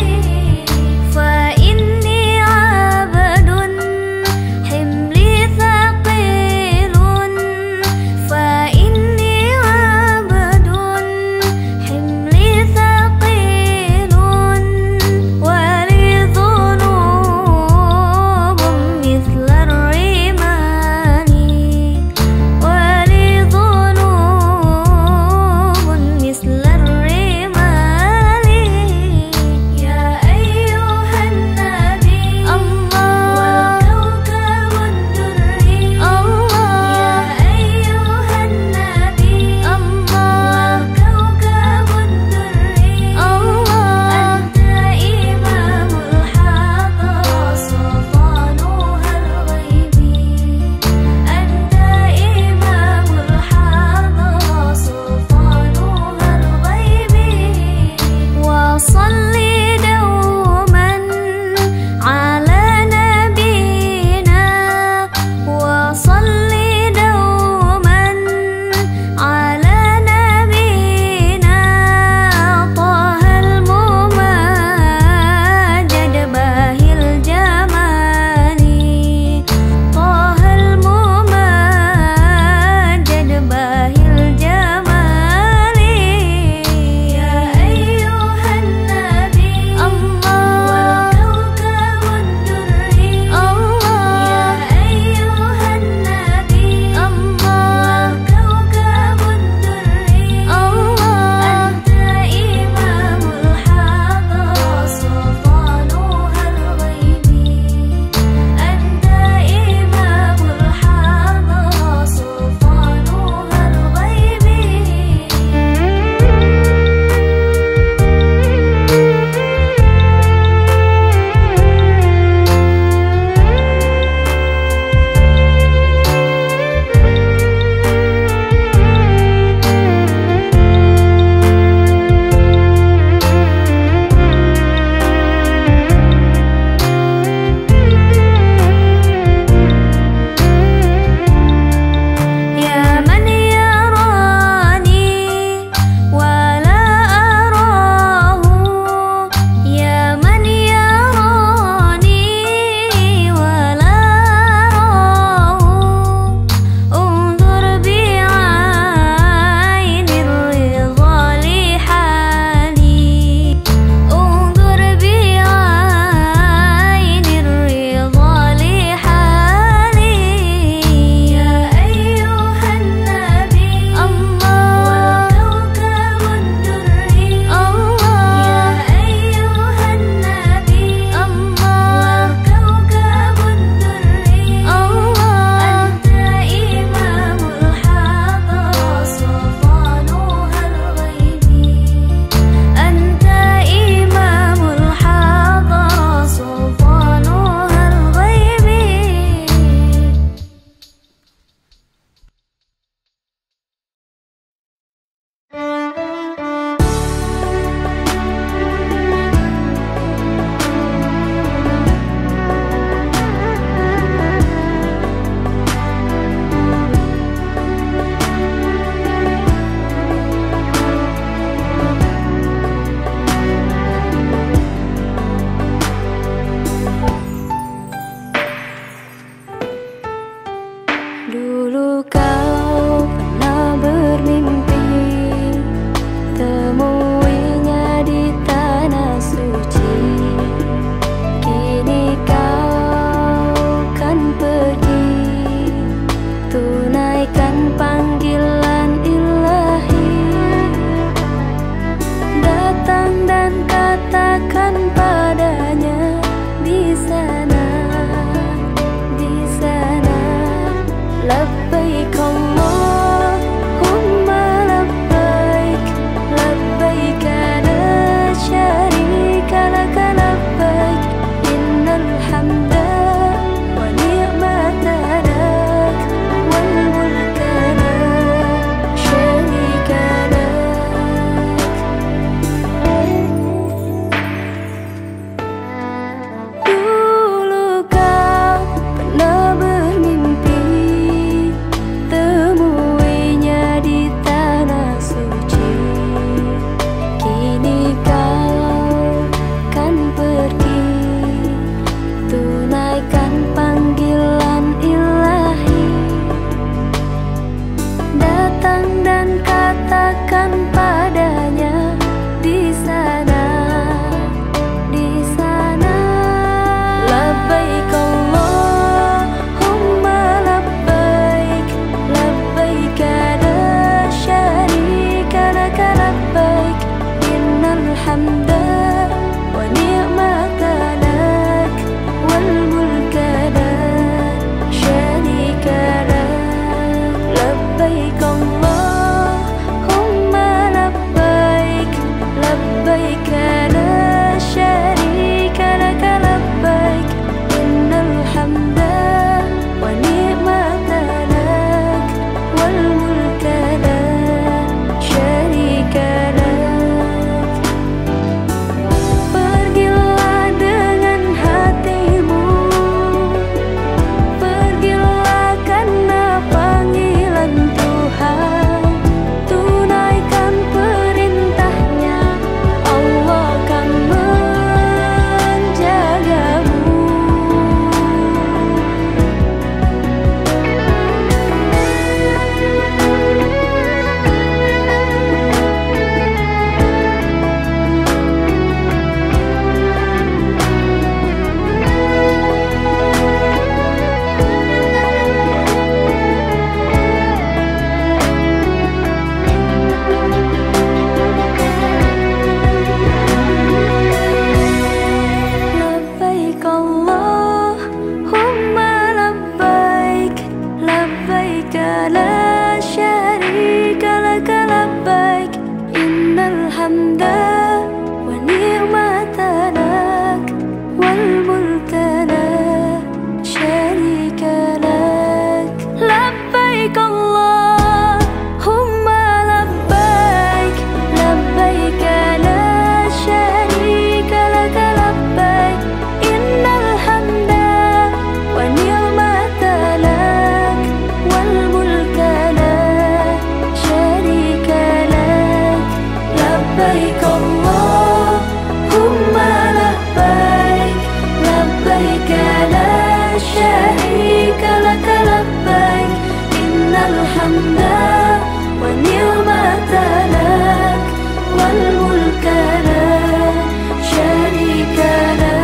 شريك لك لبيك إن الحمد والنعمة لك والملك لا شريك لك.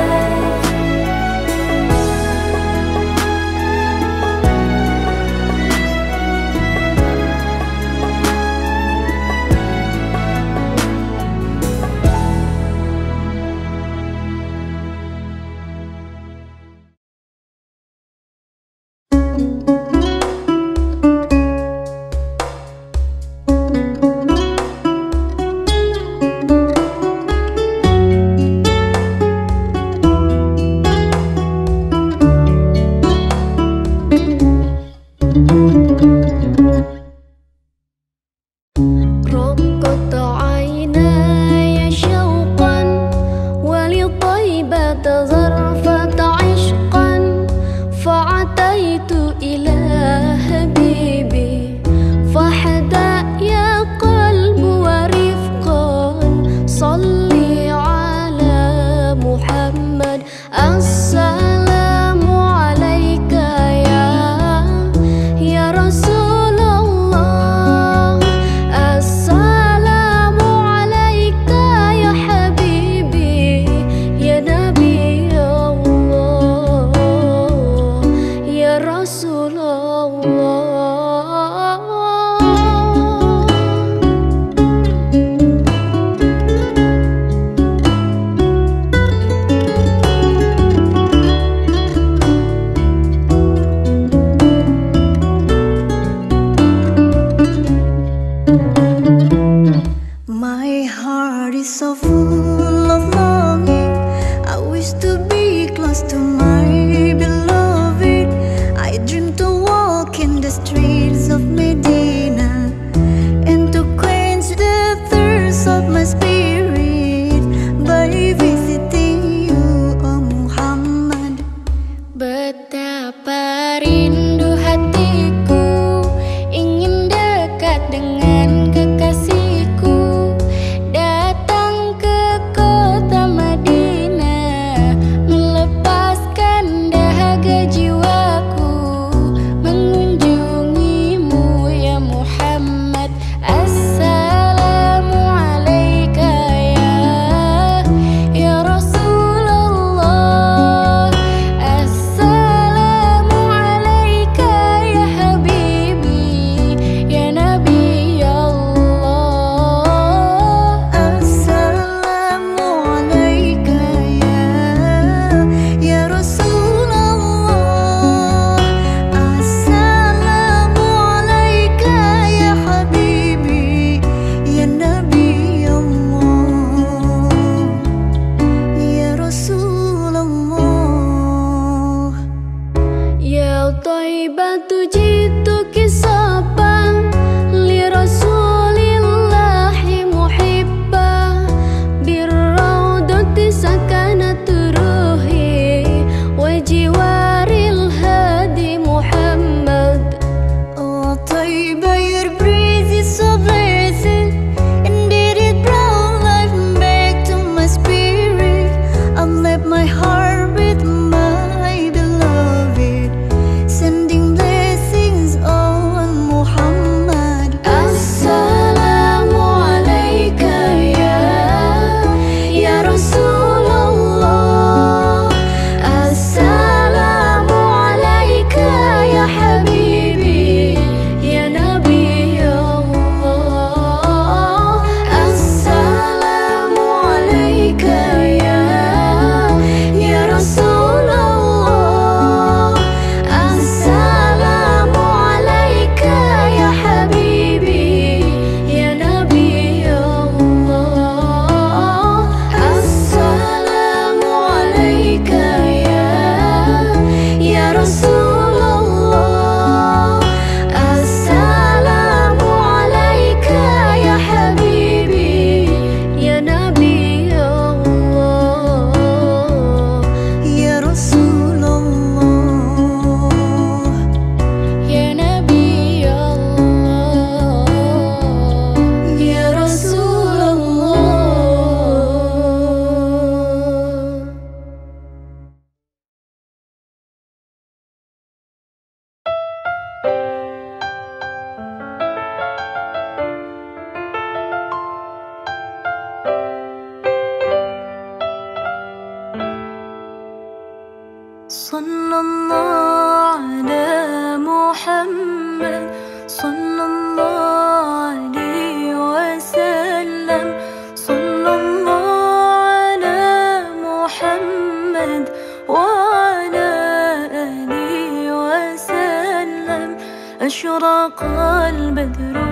رقت عيناي شوقا ولطيبة ظرفة عشقا فعتيت إلى حبيبي فحدا يا قلب ورفقا صلي على محمد. السلام عليك يا رسول الله. السلام عليك يا حبيبي يا نبي الله يا رسول الله.
My heart is so full of longing. I wish to be close to my beloved. I dream to walk in the streets of Medina and to quench the thirst of my spirit by visiting you, O Muhammad.
Betapa rindu hatiku ingin dekat dengan kekasihku, datang ke kota Madinah, melepaskan dahaga jiwaku, mengunjungimu ya Muhammad. Assalamu alaika ya Rasulullah. Assalamu alaika ya habibi ya Nabi Allah.
Assalamu alayka ya Rasulullah. Assalamu alayka ya habibi ya Nabi Allah ya Rasulullah.
Ya Thaibatu jituki saban li Rasulillahi muhibbah birraudati sakanat ruhi wa jiwaril hadi Muhammad.
Oh Taiba, your breeze is so blessed. Indeed it brought life back to my spirit. I left my heart with my beloved, sending blessings
صلى الله على محمد صلى الله عليه وسلم صلى الله على محمد وعلى آله وسلم أشرق البدر